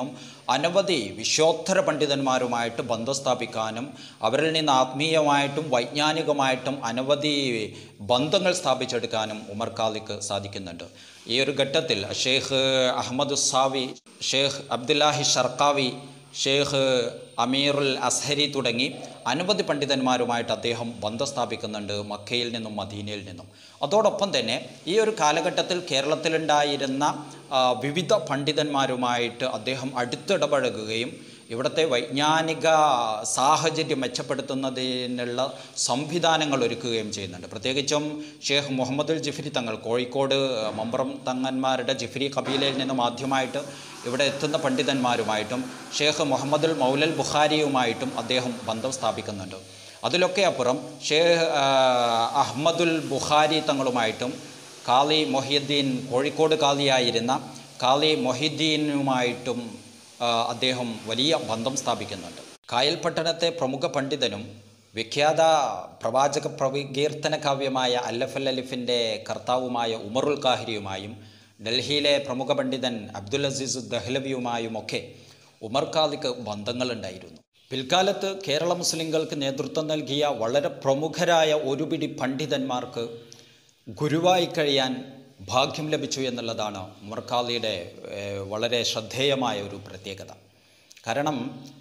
അനവധി വിശ്വോത്തര പണ്ഡിതന്മാരുമായിട്ട് ബന്ധം സ്ഥാപിക്കാനും അവരിൽ നിന്ന് ആത്മീയമായിട്ടും വൈജ്ഞാനികമായിട്ടും അനവധി ബന്ധങ്ങൾ സ്ഥാപിച്ചെടുക്കാനും ഉമർ ഖാലിക്ക് സാധിക്കുന്നുണ്ട്. ഈ ഒരു ഘട്ടത്തിൽ Sheikh Ahmad Sawi, Sheikh Abdullahi Sharqawi, Sheikh Amirul Azhari തുടങ്ങി അനവധി പണ്ഡിതന്മാരുമായിട്ട് അദ്ദേഹം ബന്ധം സ്ഥാപിക്കുന്നുണ്ട്, മക്കയിൽ നിന്നും മദീനയിൽ നിന്നും. അതോടൊപ്പം തന്നെ ഈ ഒരു കാലഘട്ടത്തിൽ കേരളത്തിലുണ്ടായിരുന്ന വിവിധ പണ്ഡിതന്മാരുമായിട്ട് അദ്ദേഹം അടുത്തിടപഴകുകയും ഇവിടുത്തെ വൈജ്ഞാനിക സാഹചര്യം മെച്ചപ്പെടുത്തുന്നതിനുള്ള സംവിധാനങ്ങൾ ഒരുക്കുകയും ചെയ്യുന്നുണ്ട്. പ്രത്യേകിച്ചും ഷെയ്ഖ് മുഹമ്മദുൽ ജിഫ്രി തങ്ങൾ, കോഴിക്കോട് മമ്പറം തങ്ങന്മാരുടെ ജിഫ്രി കബീലയിൽ നിന്നും ആദ്യമായിട്ട് ഇവിടെ എത്തുന്ന പണ്ഡിതന്മാരുമായിട്ടും ഷെയ്ഖ് മുഹമ്മദുൽ മൗലൽ ബുഖാരിയുമായിട്ടും അദ്ദേഹം ബന്ധം സ്ഥാപിക്കുന്നുണ്ട്. അതിലൊക്കെ അപ്പുറം ഷെയ്ഖ് അഹ്മദുൽ ബുഖാരി തങ്ങളുമായിട്ടും കാളി മൊഹീദ്ദീൻ, കോഴിക്കോട് കാളിയായിരുന്ന കാളി മൊഹീദ്ദീനുമായിട്ടും അദ്ദേഹം വലിയ ബന്ധം സ്ഥാപിക്കുന്നുണ്ട്. കായൽ പട്ടണത്തെ പ്രമുഖ പണ്ഡിതനും വിഖ്യാത പ്രവാചക പ്രകീർത്തന കാവ്യമായ അല്ലഫൽ അലിഫിൻ്റെ കർത്താവുമായ ഉമറുൽ ഖാഹിരിയുമായും ഡൽഹിയിലെ പ്രമുഖ പണ്ഡിതൻ അബ്ദുൽ അസീസ് ദഹ്ലവിയുമായുമൊക്കെ ഉമർ ഖാലിക്ക് ബന്ധങ്ങളുണ്ടായിരുന്നു. പിൽക്കാലത്ത് കേരള മുസ്ലിങ്ങൾക്ക് നേതൃത്വം നൽകിയ വളരെ പ്രമുഖരായ ഒരുപിടി പണ്ഡിതന്മാർക്ക് ഗുരുവായി കഴിയാൻ ഭാഗ്യം ലഭിച്ചു എന്നുള്ളതാണ് ഉമർ ഖാലിയുടെ വളരെ ശ്രദ്ധേയമായ ഒരു പ്രത്യേകത. കാരണം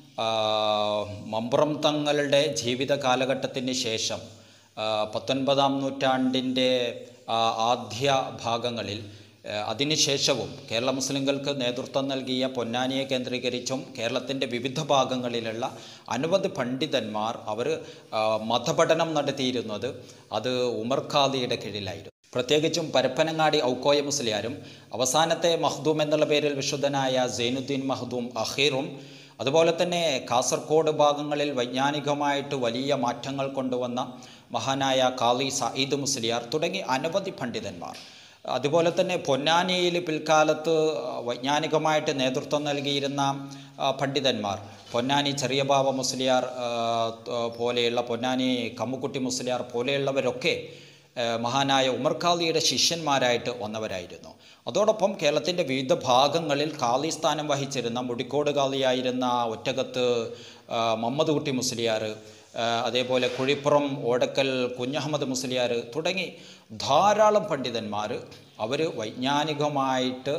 മമ്പുറം തങ്ങളുടെ ജീവിത കാലഘട്ടത്തിന് ശേഷം പത്തൊൻപതാം നൂറ്റാണ്ടിൻ്റെ ആദ്യ ഭാഗങ്ങളിൽ അതിനുശേഷവും കേരള മുസ്ലിങ്ങൾക്ക് നേതൃത്വം നൽകിയ പൊന്നാനിയെ കേന്ദ്രീകരിച്ചും കേരളത്തിൻ്റെ വിവിധ ഭാഗങ്ങളിലുള്ള അനവധി പണ്ഡിതന്മാർ അവർ മതപഠനം നടത്തിയിരുന്നത് അത് ഉമർ ഖാലിയുടെ കീഴിലായിരുന്നു. പ്രത്യേകിച്ചും പരപ്പനങ്ങാടി ഔക്കോയ മുസ്ലിയാരും അവസാനത്തെ മഖ്ദൂം എന്നുള്ള പേരിൽ വിശുദ്ധനായ സൈനുദ്ദീൻ മഖ്ദൂം അഖീറും അതുപോലെ തന്നെ കാസർഗോഡ് ഭാഗങ്ങളിൽ വൈജ്ഞാനികമായിട്ട് വലിയ മാറ്റങ്ങൾ കൊണ്ടുവന്ന മഹാനായ കാളി സഈദ് മുസ്ലിയാർ തുടങ്ങി അനവധി പണ്ഡിതന്മാർ, അതുപോലെ തന്നെ പൊന്നാനിയിൽ പിൽക്കാലത്ത് വൈജ്ഞാനികമായിട്ട് നേതൃത്വം നൽകിയിരുന്ന പണ്ഡിതന്മാർ, പൊന്നാനി ചെറിയ ബാബ മുസ്ലിയാർ പോലെയുള്ള, പൊന്നാനി കമ്മുക്കുട്ടി മുസ്ലിയാർ പോലെയുള്ളവരൊക്കെ മഹാനായ ഉമർ ഖാലിയുടെ ശിഷ്യന്മാരായിട്ട് വന്നവരായിരുന്നു. അതോടൊപ്പം കേരളത്തിൻ്റെ വിവിധ ഭാഗങ്ങളിൽ ഖാലി സ്ഥാനം വഹിച്ചിരുന്ന മുടിക്കോട് ഖാലിയായിരുന്ന ഒറ്റകത്ത് മുഹമ്മദ് കുട്ടി മുസ്ലിയാർ, അതേപോലെ കുഴിപ്പുറം ഓടക്കൽ കുഞ്ഞഹമ്മദ് മുസ്ലിയാർ തുടങ്ങി ധാരാളം പണ്ഡിതന്മാർ അവർ വൈജ്ഞാനികമായിട്ട്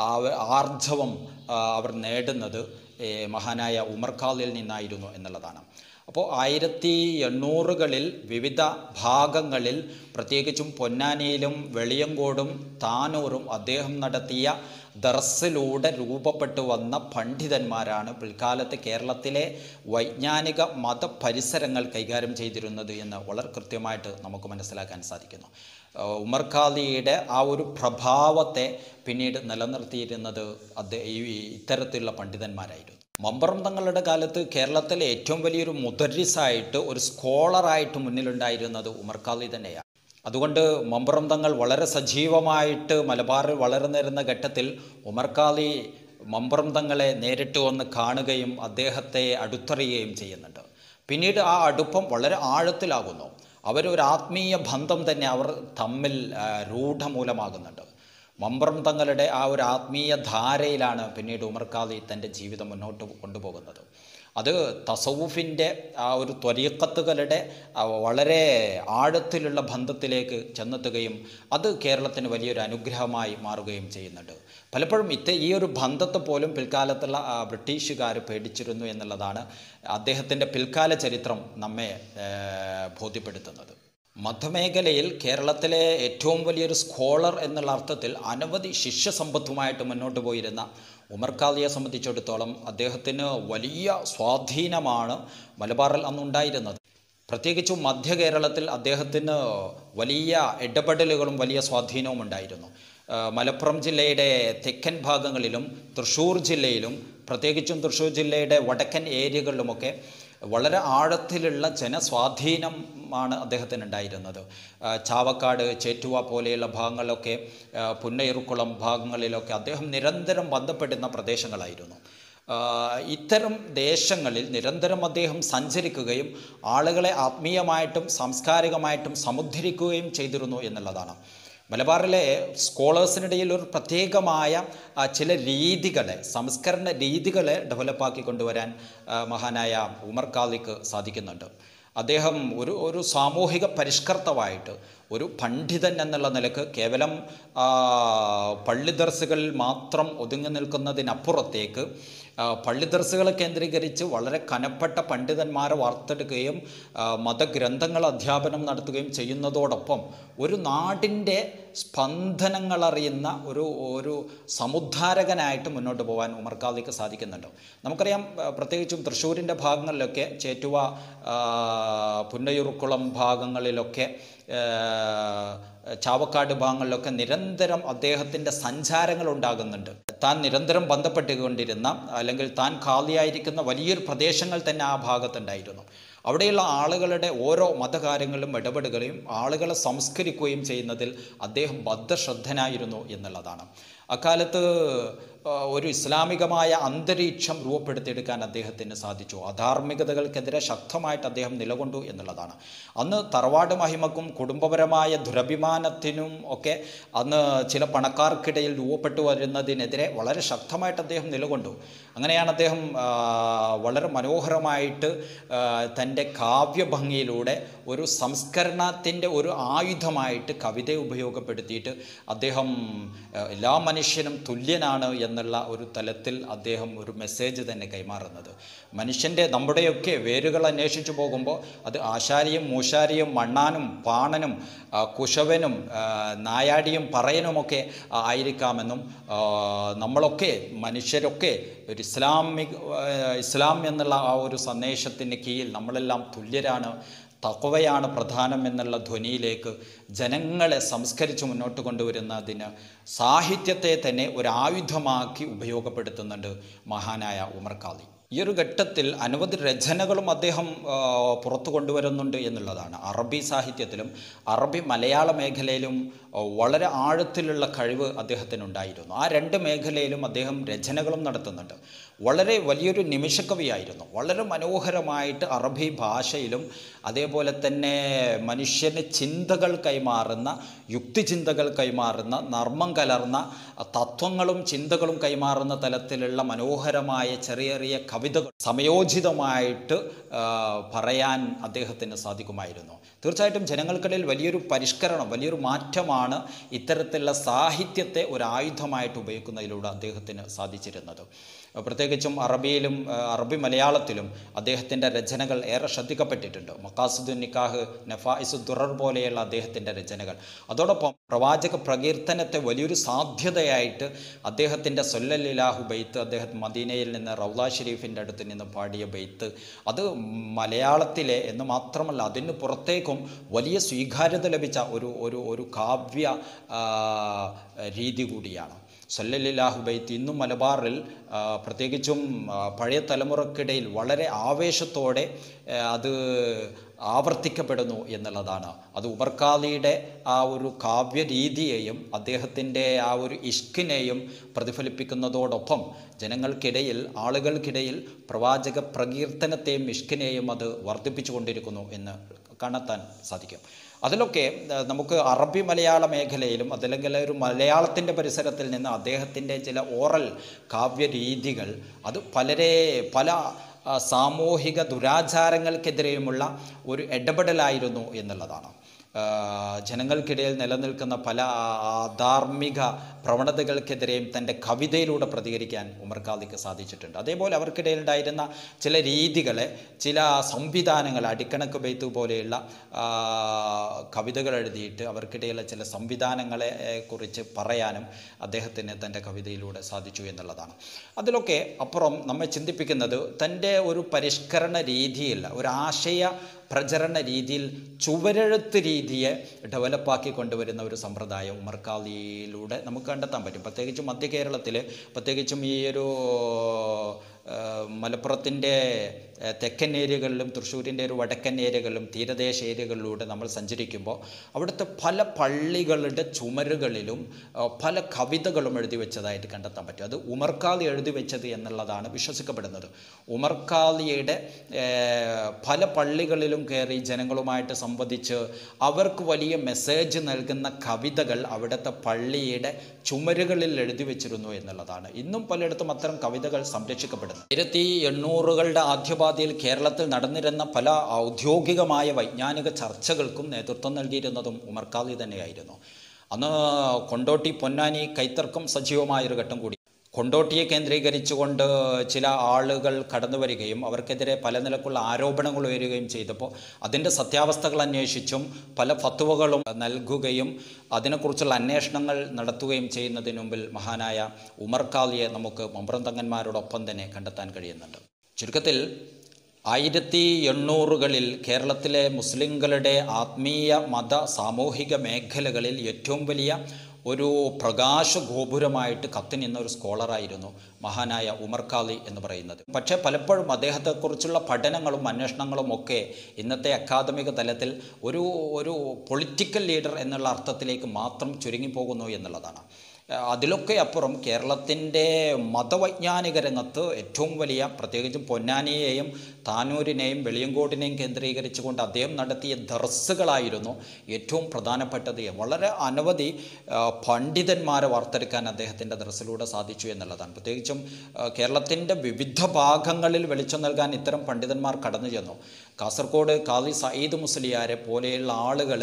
ആർജവം അവർ നേടുന്നത് മഹാനായ ഉമർ ഖാലിയിൽ നിന്നായിരുന്നു എന്നുള്ളതാണ്. അപ്പോൾ ആയിരത്തി എണ്ണൂറുകളിൽ വിവിധ ഭാഗങ്ങളിൽ പ്രത്യേകിച്ചും പൊന്നാനിയിലും വെളിയങ്കോടും താനൂറും അദ്ദേഹം നടത്തിയ ദർസിലൂടെ രൂപപ്പെട്ടു വന്ന പണ്ഡിതന്മാരാണ് പിൽക്കാലത്ത് കേരളത്തിലെ വൈജ്ഞാനിക മതപരിസരങ്ങൾ കൈകാര്യം ചെയ്തിരുന്നത് എന്ന് വളരെ കൃത്യമായിട്ട് നമുക്ക് മനസ്സിലാക്കാൻ സാധിക്കുന്നു. ഉമർ ഖാലിയുടെ ആ ഒരു പ്രഭാവത്തെ പിന്നീട് നിലനിർത്തിയിരുന്നത് അദ്ദേഹം ഈ ഇത്തരത്തിലുള്ള പണ്ഡിതന്മാരായിരുന്നു. മമ്പറം തങ്ങളുടെ കാലത്ത് കേരളത്തിലെ ഏറ്റവും വലിയൊരു മുദരിസായിട്ട് ഒരു സ്കോളറായിട്ട് മുന്നിലുണ്ടായിരുന്നത് ഉമർ ഖാലി തന്നെയാണ്. അതുകൊണ്ട് മമ്പറം തങ്ങൾ വളരെ സജീവമായിട്ട് മലബാറിൽ വളർന്നിരുന്ന ഘട്ടത്തിൽ ഉമർ ഖാലി മമ്പറം തങ്ങളെ നേരിട്ട് വന്ന് കാണുകയും അദ്ദേഹത്തെ അടുത്തറിയുകയും ചെയ്യുന്നുണ്ട്. പിന്നീട് ആ അടുപ്പം വളരെ ആഴത്തിലാകുന്നു. അവരൊരു ആത്മീയ ബന്ധം തന്നെ അവർ തമ്മിൽ രൂഢമൂലമാകുന്നുണ്ട്. മമ്പറം തങ്ങളുടെ ആ ഒരു ആത്മീയ ധാരയിലാണ് പിന്നീട് ഉമർ ഖാലി തൻ്റെ ജീവിതം മുന്നോട്ട് കൊണ്ടുപോകുന്നത്. അത് തസവുഫിൻ്റെ ആ ഒരു ത്വരീഖത്തുകളുടെ വളരെ ആഴത്തിലുള്ള ബന്ധത്തിലേക്ക് ചെന്നെത്തുകയും അത് കേരളത്തിന് വലിയൊരു അനുഗ്രഹമായി മാറുകയും ചെയ്യുന്നുണ്ട്. പലപ്പോഴും ഇത്തെ ഈ ഒരു ബന്ധത്തെ പോലും പിൽക്കാലത്തുള്ള ബ്രിട്ടീഷുകാർ പേടിച്ചിരുന്നു എന്നുള്ളതാണ് അദ്ദേഹത്തിൻ്റെ പിൽക്കാല ചരിത്രം നമ്മെ ബോധ്യപ്പെടുത്തുന്നത്. മതമേഖലയിൽ കേരളത്തിലെ ഏറ്റവും വലിയൊരു സ്കോളർ എന്നുള്ള അർത്ഥത്തിൽ അനവധി ശിഷ്യസമ്പത്തുമായിട്ട് മുന്നോട്ട് പോയിരുന്ന ഉമർ ഖാലിയെ സംബന്ധിച്ചിടത്തോളം അദ്ദേഹത്തിന് വലിയ സ്വാധീനമാണ് മലബാറിൽ അന്നുണ്ടായിരുന്നത്. പ്രത്യേകിച്ചും മധ്യ കേരളത്തിൽ അദ്ദേഹത്തിന് വലിയ ഇടപെടലുകളും വലിയ സ്വാധീനവും ഉണ്ടായിരുന്നു. മലപ്പുറം ജില്ലയുടെ തെക്കൻ ഭാഗങ്ങളിലും തൃശ്ശൂർ ജില്ലയിലും പ്രത്യേകിച്ചും തൃശ്ശൂർ ജില്ലയുടെ വടക്കൻ ഏരിയകളിലുമൊക്കെ വളരെ ആഴത്തിലുള്ള ജനസ്വാധീനമാണ് അദ്ദേഹത്തിന് ഉണ്ടായിരുന്നത്. ചാവക്കാട്, ചേറ്റുവ പോലെയുള്ള ഭാഗങ്ങളിലൊക്കെ, പുന്നയൂർക്കുളം ഭാഗങ്ങളിലൊക്കെ അദ്ദേഹം നിരന്തരം ബന്ധപ്പെടുന്ന പ്രദേശങ്ങളായിരുന്നു. ഇത്തരം ദേശങ്ങളിൽ നിരന്തരം അദ്ദേഹം സഞ്ചരിക്കുകയും ആളുകളെ ആത്മീയമായിട്ടും സാംസ്കാരികമായിട്ടും സമുദ്ധരിക്കുകയും ചെയ്തിരുന്നു എന്നുള്ളതാണ്. മലബാറിലെ സ്കോളേഴ്സിനിടയിൽ ഒരു പ്രത്യേകമായ ചില രീതികളെ, സംസ്കരണ രീതികളെ ഡെവലപ്പാക്കി കൊണ്ടുവരാൻ മഹാനായ ഉമർ ഖാദിക്ക് സാധിക്കുന്നുണ്ട്. അദ്ദേഹം ഒരു ഒരു സാമൂഹിക പരിഷ്കർത്താവായിട്ട്, ഒരു പണ്ഡിതൻ എന്നുള്ള നിലക്ക് കേവലം പള്ളി ദർസുകളിൽ മാത്രം ഒതുങ്ങി നിൽക്കുന്നതിനപ്പുറത്തേക്ക് പള്ളി ദർസുകളെ കേന്ദ്രീകരിച്ച് വളരെ കനപ്പെട്ട പണ്ഡിതന്മാരെ വാർത്തെടുക്കുകയും മതഗ്രന്ഥങ്ങൾ അധ്യാപനം നടത്തുകയും ചെയ്യുന്നതോടൊപ്പം ഒരു നാടിൻ്റെ സ്പന്ദനങ്ങളറിയുന്ന ഒരു ഒരു സമുദ്ധാരകനായിട്ട് മുന്നോട്ട് പോകാൻ ഉമർ ഖാദിക്ക് സാധിക്കുന്നുണ്ട്. നമുക്കറിയാം, പ്രത്യേകിച്ചും തൃശ്ശൂരിൻ്റെ ഭാഗങ്ങളിലൊക്കെ, ചേറ്റുവ, പുന്നയൂർക്കുളം ഭാഗങ്ങളിലൊക്കെ, ചാവക്കാട് ഭാഗങ്ങളിലൊക്കെ നിരന്തരം അദ്ദേഹത്തിൻ്റെ സഞ്ചാരങ്ങൾ ഉണ്ടാകുന്നുണ്ട്. താൻ നിരന്തരം ബന്ധപ്പെട്ടുകൊണ്ടിരുന്ന, അല്ലെങ്കിൽ താൻ ഖാദിയായിരിക്കുന്ന വലിയൊരു പ്രദേശങ്ങൾ തന്നെ ആ ഭാഗത്തുണ്ടായിരുന്നു. അവിടെയുള്ള ആളുകളുടെ ഓരോ മതകാര്യങ്ങളിലും ഇടപെടുകയും ആളുകളെ സംസ്കരിക്കുകയും ചെയ്യുന്നതിൽ അദ്ദേഹം ബദ്ധശ്രദ്ധനായിരുന്നു എന്നുള്ളതാണ്. അക്കാലത്ത് ഒരു ഇസ്ലാമികമായ അന്തരീക്ഷം രൂപപ്പെടുത്തിയെടുക്കാൻ അദ്ദേഹത്തിന് സാധിച്ചു. അധാർമികതകൾക്കെതിരെ ശക്തമായിട്ട് അദ്ദേഹം നിലകൊണ്ടു എന്നുള്ളതാണ്. അന്ന് തറവാട് മഹിമക്കും കുടുംബപരമായ ദുരഭിമാനത്തിനും ഒക്കെ അന്ന് ചില പണക്കാർക്കിടയിൽ രൂപപ്പെട്ടു വരുന്നതിനെതിരെ വളരെ ശക്തമായിട്ട് അദ്ദേഹം നിലകൊണ്ടു. അങ്ങനെയാണ് അദ്ദേഹം വളരെ മനോഹരമായിട്ട് തൻ്റെ കാവ്യഭംഗിയിലൂടെ ഒരു സംസ്കരണത്തിൻ്റെ ഒരു ആയുധമായിട്ട് കവിതയെ ഉപയോഗപ്പെടുത്തിയിട്ട് അദ്ദേഹം എല്ലാ മനുഷ്യനും തുല്യനാണ് എന്നുള്ള ഒരു തലത്തിൽ അദ്ദേഹം ഒരു മെസ്സേജ് തന്നെ കൈമാറുന്നത്. മനുഷ്യൻ്റെ, നമ്മുടെയൊക്കെ വേരുകൾ അന്വേഷിച്ചു പോകുമ്പോൾ അത് ആശാരിയും മൂശാരിയും മണ്ണാനും പാണനും കുശവനും നായാടിയും പറയനുമൊക്കെ ആയിരിക്കാമെന്നും നമ്മളൊക്കെ മനുഷ്യരൊക്കെ ഒരു ഇസ്ലാമിക ഇസ്ലാം എന്നുള്ള ആ ഒരു സന്ദേശത്തിൻ്റെ കീഴിൽ നമ്മളെല്ലാം തുല്യരാണ്, തഖ്വയാണ് പ്രധാനം എന്നുള്ള ധ്വനിയിലേക്ക് ജനങ്ങളെ സംസ്കരിച്ച് മുന്നോട്ട് കൊണ്ടുവരുന്നതിന് സാഹിത്യത്തെ തന്നെ ഒരായുധമാക്കി ഉപയോഗപ്പെടുത്തുന്നുണ്ട് മഹാനായ ഉമർ ഖാദി. ഈ ഒരു ഘട്ടത്തിൽ അനവധി രചനകളും അദ്ദേഹം പുറത്തു കൊണ്ടുവരുന്നുണ്ട് എന്നുള്ളതാണ്. അറബി സാഹിത്യത്തിലും അറബി മലയാള മേഖലയിലും വളരെ ആഴത്തിലുള്ള കഴിവ് അദ്ദേഹത്തിനുണ്ടായിരുന്നു. ആ രണ്ട് മേഖലയിലും അദ്ദേഹം രചനകളും നടത്തുന്നുണ്ട്. വളരെ വലിയൊരു നിമിഷക്കവിയായിരുന്നു. വളരെ മനോഹരമായിട്ട് അറബി ഭാഷയിലും അതേപോലെ തന്നെ മനുഷ്യന് ചിന്തകൾ കൈമാറുന്ന, യുക്തിചിന്തകൾ കൈമാറുന്ന, നർമ്മം കലർന്ന തത്വങ്ങളും ചിന്തകളും കൈമാറുന്ന തലത്തിലുള്ള മനോഹരമായ ചെറിയ ചെറിയ കവിതകൾ സമയോചിതമായിട്ട് പറയാൻ അദ്ദേഹത്തിന് സാധിക്കുമായിരുന്നു. തീർച്ചയായിട്ടും ജനങ്ങൾക്കിടയിൽ വലിയൊരു പരിഷ്കരണം, വലിയൊരു മാറ്റമാണ് ഇത്തരത്തിലുള്ള സാഹിത്യത്തെ ഒരു ആയുധമായിട്ട് ഉപയോഗിക്കുന്നതിലൂടെ അദ്ദേഹത്തിന് സാധിച്ചിരുന്നത്. പ്രത്യേകിച്ചും അറബിയിലും അറബി മലയാളത്തിലും അദ്ദേഹത്തിൻ്റെ രചനകൾ ഏറെ ശ്രദ്ധിക്കപ്പെട്ടിട്ടുണ്ട്. മഖാസിദുൻ നിക്കാഹ്, നഫായിസു ദുറർ പോലെയുള്ള അദ്ദേഹത്തിൻ്റെ രചനകൾ. അതോടൊപ്പം പ്രവാചക പ്രകീർത്തനത്തെ വലിയൊരു സാധ്യതയായിട്ട് അദ്ദേഹത്തിൻ്റെ സല്ലല്ലാഹു ബൈത്ത്, അദ്ദേഹം മദീനയിൽ നിന്ന് റൗള ഷരീഫിൻ്റെ അടുത്ത് നിന്ന് പാടിയ ബൈത്ത്, അത് മലയാളത്തിലെ എന്ന് മാത്രമല്ല അതിന് പുറത്തേക്കും വലിയ സ്വീകാര്യത ലഭിച്ച ഒരു ഒരു ഒരു കാവ്യ രീതി കൂടിയാണ്. സല്ലല്ലാഹു ബൈത്ത് ഇന്നും മലബാറിൽ പ്രത്യേകിച്ചും പഴയ തലമുറക്കിടയിൽ വളരെ ആവേശത്തോടെ അത് ആവർത്തിക്കപ്പെടുന്നു എന്നുള്ളതാണ്. അത് ഉമർ ഖാദിയുടെ ആ ഒരു കാവ്യരീതിയെയും അദ്ദേഹത്തിൻ്റെ ആ ഒരു ഇഷ്കിനെയും പ്രതിഫലിപ്പിക്കുന്നതോടൊപ്പം ജനങ്ങൾക്കിടയിൽ, ആളുകൾക്കിടയിൽ പ്രവാചക പ്രകീർത്തനത്തെയും ഇഷ്കിനെയും അത് വർദ്ധിപ്പിച്ചു കൊണ്ടിരിക്കുന്നു എന്ന് കണ്ടെത്താൻ സാധിക്കും. അതിലൊക്കെ നമുക്ക് അറബി മലയാള മേഖലയിലും അതല്ലെങ്കിൽ ഒരു മലയാളത്തിൻ്റെ പരിസരത്തിൽ നിന്ന് അദ്ദേഹത്തിൻ്റെ ചില ഓറൽ കാവ്യരീതികൾ അത് പലരെ പല സാമൂഹിക ദുരാചാരങ്ങൾക്കെതിരെയുമുള്ള ഒരു ഇടപെടലായിരുന്നു എന്നുള്ളതാണ്. ജനങ്ങൾക്കിടയിൽ നിലനിൽക്കുന്ന പല ധാർമ്മിക പ്രവണതകൾക്കെതിരെയും തൻ്റെ കവിതയിലൂടെ പ്രതികരിക്കാൻ ഉമർ ഖാദിക്ക് സാധിച്ചിട്ടുണ്ട്. അതേപോലെ അവർക്കിടയിൽ ഉണ്ടായിരുന്ന ചില രീതികളെ, ചില സംവിധാനങ്ങൾ, അടിക്കണക്ക് ബെയ്ത്ത് പോലെയുള്ള കവിതകൾ എഴുതിയിട്ട് അവർക്കിടയിലുള്ള ചില സംവിധാനങ്ങളെ കുറിച്ച് പറയാനും അദ്ദേഹത്തിന് തൻ്റെ കവിതയിലൂടെ സാധിച്ചു എന്നുള്ളതാണ്. അതിലൊക്കെ അപ്പുറം നമ്മെ ചിന്തിപ്പിക്കുന്നത് തൻ്റെ ഒരു പരിഷ്കരണ രീതിയിൽ, ഒരു ആശയ പ്രചരണ രീതിയിൽ ചുവരെഴുത്ത് രീതിയെ ഡെവലപ്പാക്കി കൊണ്ടുവരുന്ന ഒരു സമ്പ്രദായം ഉമർ ഖാദിയിലൂടെ നമുക്ക് കണ്ടെത്താൻ പറ്റും. പ്രത്യേകിച്ചും മധ്യ കേരളത്തിൽ, പ്രത്യേകിച്ചും ഈ ഒരു മലപ്പുറത്തിൻ്റെ തെക്കൻ ഏരിയകളിലും തൃശ്ശൂരിൻ്റെ ഒരു വടക്കൻ ഏരിയകളിലും തീരദേശ ഏരിയകളിലൂടെ നമ്മൾ സഞ്ചരിക്കുമ്പോൾ അവിടുത്തെ പല പള്ളികളുടെ ചുമരുകളിലും പല കവിതകളും എഴുതി വെച്ചതായിട്ട് കണ്ടെത്താൻ പറ്റും. അത് ഉമർഖാലി എഴുതി വെച്ചത് എന്നുള്ളതാണ് വിശ്വസിക്കപ്പെടുന്നത്. ഉമർഖാലിയുടെ പല പള്ളികളിലും കയറി ജനങ്ങളുമായിട്ട് സംവദിച്ച് അവർക്ക് വലിയ മെസ്സേജ് നൽകുന്ന കവിതകൾ അവിടുത്തെ പള്ളിയുടെ ചുമരുകളിൽ എഴുതി വെച്ചിരുന്നു എന്നുള്ളതാണ്. ഇന്നും പലയിടത്തും അത്തരം കവിതകൾ സംരക്ഷിക്കപ്പെടുന്നു. ആയിരത്തി എണ്ണൂറുകളുടെ ആദ്യപാതിയിൽ കേരളത്തിൽ നടന്നിരുന്ന പല ഔദ്യോഗികമായ വൈജ്ഞാനിക ചർച്ചകൾക്കും നേതൃത്വം നൽകിയിരുന്നതും ഉമർഖാലി തന്നെയായിരുന്നു. അന്ന് കൊണ്ടോട്ടി പൊന്നാനി കൈത്തർക്കം സജീവമായൊരു ഘട്ടം കൂടി. കൊണ്ടോട്ടിയെ കേന്ദ്രീകരിച്ചുകൊണ്ട് ചില ആളുകൾ കടന്നു വരികയും അവർക്കെതിരെ പല നിലക്കുള്ള ആരോപണങ്ങൾ ഉയരുകയും ചെയ്തപ്പോൾ അതിൻ്റെ സത്യാവസ്ഥകൾ അന്വേഷിച്ചും പല ഫത്വകളും നൽകുകയും അതിനെക്കുറിച്ചുള്ള അന്വേഷണങ്ങൾ നടത്തുകയും ചെയ്യുന്നതിന് മുമ്പിൽ മഹാനായ ഉമർഖാലിയെ നമുക്ക് മമ്പ്രം തങ്ങന്മാരോടൊപ്പം തന്നെ കണ്ടെത്താൻ കഴിയുന്നുണ്ട്. ചുരുക്കത്തിൽ ആയിരത്തി എണ്ണൂറുകളിൽ കേരളത്തിലെ മുസ്ലിങ്ങളുടെ ആത്മീയ മത സാമൂഹിക മേഖലകളിൽ ഏറ്റവും വലിയ ഒരു പ്രകാശ ഗോപുരമായിട്ട് കത്തി നിന്ന ഒരു സ്കോളറായിരുന്നു മഹാനായ ഉമർഖാലി എന്ന് പറയുന്നത്. പക്ഷേ പലപ്പോഴും അദ്ദേഹത്തെക്കുറിച്ചുള്ള പഠനങ്ങളും അന്വേഷണങ്ങളും ഒക്കെ ഇന്നത്തെ അക്കാദമിക തലത്തിൽ ഒരു ഒരു പൊളിറ്റിക്കൽ ലീഡർ എന്നുള്ള അർത്ഥത്തിലേക്ക് മാത്രം ചുരുങ്ങിപ്പോകുന്നു എന്നുള്ളതാണ്. അതിലൊക്കെ അപ്പുറം കേരളത്തിൻ്റെ മതവൈജ്ഞാനിക രംഗത്ത് ഏറ്റവും വലിയ, പ്രത്യേകിച്ചും പൊന്നാനിയെയും താനൂരിനെയും വെളിയങ്കോടിനെയും കേന്ദ്രീകരിച്ചുകൊണ്ട് അദ്ദേഹം നടത്തിയ ദർസുകളായിരുന്നു ഏറ്റവും പ്രധാനപ്പെട്ടത്. വളരെ അനവധി പണ്ഡിതന്മാരെ വാർത്തെടുക്കാൻ അദ്ദേഹത്തിൻ്റെ ദർസിലൂടെ സാധിച്ചു എന്നുള്ളതാണ്. പ്രത്യേകിച്ചും കേരളത്തിൻ്റെ വിവിധ ഭാഗങ്ങളിൽ വെളിച്ചം നൽകാൻ ഇത്തരം പണ്ഡിതന്മാർ കടന്നു ചെന്നു. കാസർഗോഡ് ഖാദി സയ്യിദ് മുസ്ലിയാരെ പോലെയുള്ള ആളുകൾ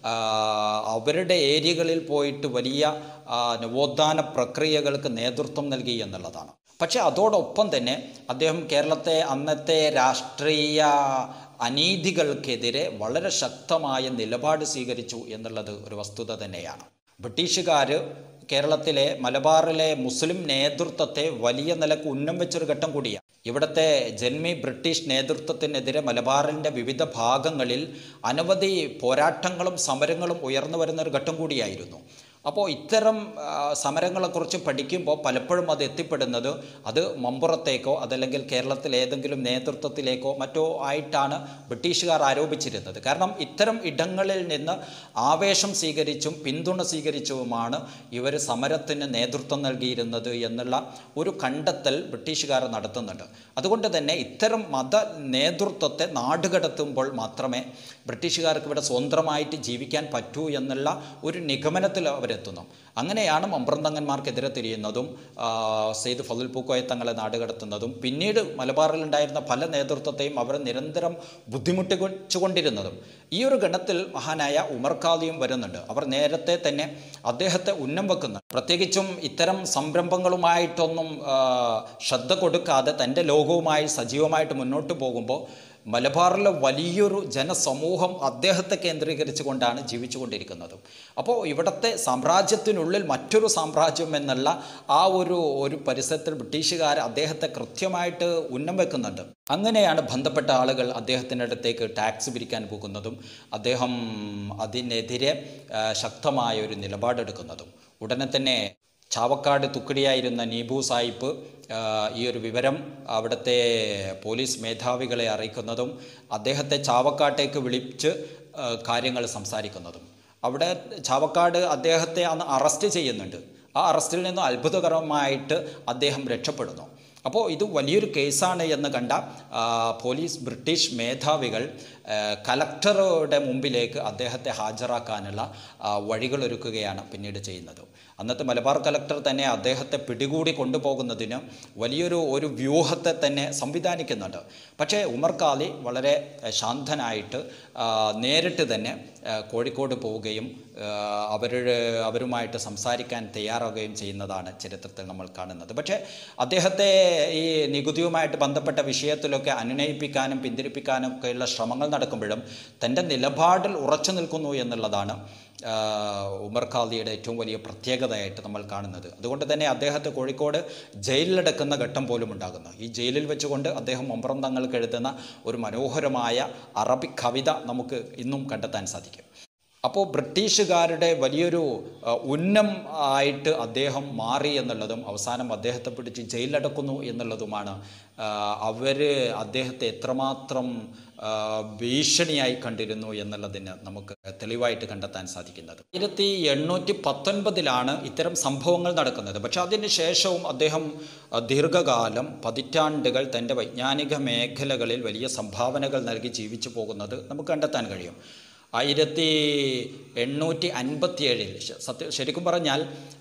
അവരുടെ ഏരിയകളിൽ പോയിട്ട് വലിയ നവോത്ഥാന പ്രക്രിയകൾക്ക് നേതൃത്വം നൽകി എന്നുള്ളതാണ്. പക്ഷേ അതോടൊപ്പം തന്നെ അദ്ദേഹം കേരളത്തെ അന്നത്തെ രാഷ്ട്രീയ അനീതികൾക്കെതിരെ വളരെ ശക്തമായ നിലപാട് സ്വീകരിച്ചു എന്നുള്ളത് ഒരു വസ്തുത തന്നെയാണ്. ബ്രിട്ടീഷുകാർ കേരളത്തിലെ മലബാറിലെ മുസ്ലിം നേതൃത്വത്തെ വലിയ നിലക്ക് ഉന്നം വെച്ചൊരു ഘട്ടം കൂടിയാണ്. ഇവിടുത്തെ ജന്മി ബ്രിട്ടീഷ് നേതൃത്വത്തിനെതിരെ മലബാറിൻ്റെ വിവിധ ഭാഗങ്ങളിൽ അനവധി പോരാട്ടങ്ങളും സമരങ്ങളും ഉയർന്നു വരുന്നൊരു ഘട്ടം കൂടിയായിരുന്നു. അപ്പോൾ ഇത്തരം സമരങ്ങളെക്കുറിച്ച് പഠിക്കുമ്പോൾ പലപ്പോഴും അത് എത്തിപ്പെടുന്നത് അത് മമ്പുറത്തേക്കോ അതല്ലെങ്കിൽ കേരളത്തിലെ ഏതെങ്കിലും നേതൃത്വത്തിലേക്കോ മറ്റോ ആയിട്ടാണ് ബ്രിട്ടീഷുകാർ ആരോപിച്ചിരുന്നത്. കാരണം ഇത്തരം ഇടങ്ങളിൽ നിന്ന് ആവേശം സ്വീകരിച്ചും പിന്തുണ സ്വീകരിച്ചുമാണ് ഇവർ സമരത്തിന് നേതൃത്വം നൽകിയിരുന്നത് എന്നുള്ള ഒരു കണ്ടെത്തൽ ബ്രിട്ടീഷുകാർ നടത്തുന്നുണ്ട്. അതുകൊണ്ട് തന്നെ ഇത്തരം മത നേതൃത്വത്തെ നാടുകടത്തുമ്പോൾ മാത്രമേ ബ്രിട്ടീഷുകാർക്ക് ഇവിടെ സ്വതന്ത്രമായിട്ട് ജീവിക്കാൻ പറ്റൂ എന്നുള്ള ഒരു നിഗമനത്തിൽ അവരെത്തുന്നു. അങ്ങനെയാണ് മമ്പ്രം തങ്ങന്മാർക്കെതിരെ തിരിയുന്നതും സെയ്ദ് ഫضൽ പൂക്കോയ തങ്ങളെ നാടുകടത്തുന്നതും പിന്നീട് മലബാറിലുണ്ടായിരുന്ന പല നേതൃത്വത്തെയും അവർ നിരന്തരം ബുദ്ധിമുട്ടിച്ചുകൊണ്ടിരുന്നതും. ഈ ഒരു ഗണത്തിൽ മഹാനായ ഉമർഖാലിയും വരുന്നുണ്ട്. അവർ നേരത്തെ തന്നെ അദ്ദേഹത്തെ ഉന്നം വെക്കുന്നുണ്ട്. പ്രത്യേകിച്ചും ഇത്തരം സംരംഭങ്ങളുമായിട്ടൊന്നും ശ്രദ്ധ കൊടുക്കാതെ തൻ്റെ ലോകവുമായി സജീവമായിട്ട് മുന്നോട്ട് പോകുമ്പോൾ മലബാറിലെ വലിയൊരു ജനസമൂഹം അദ്ദേഹത്തെ കേന്ദ്രീകരിച്ചു കൊണ്ടാണ് ജീവിച്ചു കൊണ്ടിരിക്കുന്നത്. അപ്പോൾ ഇവിടുത്തെ സാമ്രാജ്യത്തിനുള്ളിൽ മറ്റൊരു സാമ്രാജ്യം എന്നുള്ള ആ ഒരു ഒരു പരിസരത്തിൽ ബ്രിട്ടീഷുകാർ അദ്ദേഹത്തെ കൃത്യമായിട്ട് ഉന്നം വെക്കുന്നുണ്ട്. അങ്ങനെയാണ് ബന്ധപ്പെട്ട ആളുകൾ അദ്ദേഹത്തിൻ്റെ അടുത്തേക്ക് ടാക്സ് പിരിക്കാൻ പോകുന്നതും അദ്ദേഹം അതിനെതിരെ ശക്തമായ ഒരു നിലപാടെടുക്കുന്നതും. ഉടനെ തന്നെ ചാവക്കാട് തുക്കിടിയായിരുന്ന നീബു സാഹിബ് ഈ ഒരു വിവരം അവിടുത്തെ പോലീസ് മേധാവികളെ അറിയിക്കുന്നതും അദ്ദേഹത്തെ ചാവക്കാട്ടേക്ക് വിളിച്ച് കാര്യങ്ങൾ സംസാരിക്കുന്നതും. അവിടെ ചാവക്കാട് അദ്ദേഹത്തെ അന്ന് അറസ്റ്റ് ചെയ്യുന്നുണ്ട്. ആ അറസ്റ്റിൽ നിന്ന് അത്ഭുതകരമായിട്ട് അദ്ദേഹം രക്ഷപ്പെടുന്നു. അപ്പോൾ ഇത് വലിയൊരു കേസാണ് എന്ന് കണ്ട പോലീസ് ബ്രിട്ടീഷ് മേധാവികൾ കലക്ടറുടെ മുമ്പിലേക്ക് അദ്ദേഹത്തെ ഹാജരാക്കാനുള്ള വഴികളൊരുക്കുകയാണ് പിന്നീട് ചെയ്യുന്നത്. അന്നത്തെ മലബാർ കലക്ടർ തന്നെ അദ്ദേഹത്തെ പിടികൂടി കൊണ്ടുപോകുന്നതിന് വലിയൊരു ഒരു വ്യൂഹത്തെ തന്നെ സംവിധാനിക്കുന്നുണ്ട്. പക്ഷേ ഉമർഖാലി വളരെ ശാന്തനായിട്ട് നേരിട്ട് തന്നെ കോഴിക്കോട് പോവുകയും അവരുടെ അവരുമായിട്ട് സംസാരിക്കാൻ തയ്യാറാവുകയും ചെയ്യുന്നതാണ് ചരിത്രത്തിൽ നമ്മൾ കാണുന്നത്. പക്ഷേ അദ്ദേഹത്തെ ഈ നികുതിയുമായിട്ട് ബന്ധപ്പെട്ട വിഷയത്തിലൊക്കെ അനുനയിപ്പിക്കാനും പിന്തിരിപ്പിക്കാനും ഒക്കെയുള്ള ശ്രമങ്ങൾ നടക്കുമ്പോഴും തൻ്റെ നിലപാടിൽ ഉറച്ചു നിൽക്കുന്നു എന്നുള്ളതാണ് ഉമർഖാലിയുടെ ഏറ്റവും വലിയ പ്രത്യേകതയായിട്ട് നമ്മൾ കാണുന്നത്. അതുകൊണ്ട് തന്നെ അദ്ദേഹത്തെ കോഴിക്കോട് ജയിലിലടക്കുന്ന ഘട്ടം പോലും ഉണ്ടാകുന്നു. ഈ ജയിലിൽ വെച്ചുകൊണ്ട് അദ്ദേഹം മമ്പ്രം തങ്ങൾക്ക് എഴുതുന്ന ഒരു മനോഹരമായ അറബിക് കവിത നമുക്ക് ഇന്നും കണ്ടെത്താൻ സാധിക്കും. അപ്പോൾ ബ്രിട്ടീഷുകാരുടെ വലിയൊരു ഉന്നം ആയിട്ട് അദ്ദേഹം മാറി എന്നുള്ളതും അവസാനം അദ്ദേഹത്തെ പിടിച്ച് ജയിലിലടക്കുന്നു എന്നുള്ളതുമാണ് അവർ അദ്ദേഹത്തെ എത്രമാത്രം ഭീഷണിയായി കണ്ടിരുന്നു എന്നുള്ളതിന് നമുക്ക് തെളിവായിട്ട് കണ്ടെത്താൻ സാധിക്കുന്നത്. ആയിരത്തി എണ്ണൂറ്റി പത്തൊൻപതിലാണ് ഇത്തരം സംഭവങ്ങൾ നടക്കുന്നത്. പക്ഷെ അതിന് ശേഷവും അദ്ദേഹം ദീർഘകാലം പതിറ്റാണ്ടുകൾ തൻ്റെ വൈജ്ഞാനിക മേഖലകളിൽ വലിയ സംഭാവനകൾ നൽകി ജീവിച്ചു പോകുന്നത് നമുക്ക് കണ്ടെത്താൻ കഴിയും. ആയിരത്തി എണ്ണൂറ്റി അൻപത്തി ഏഴിൽ സത്യ ശരിക്കും പറഞ്ഞാൽ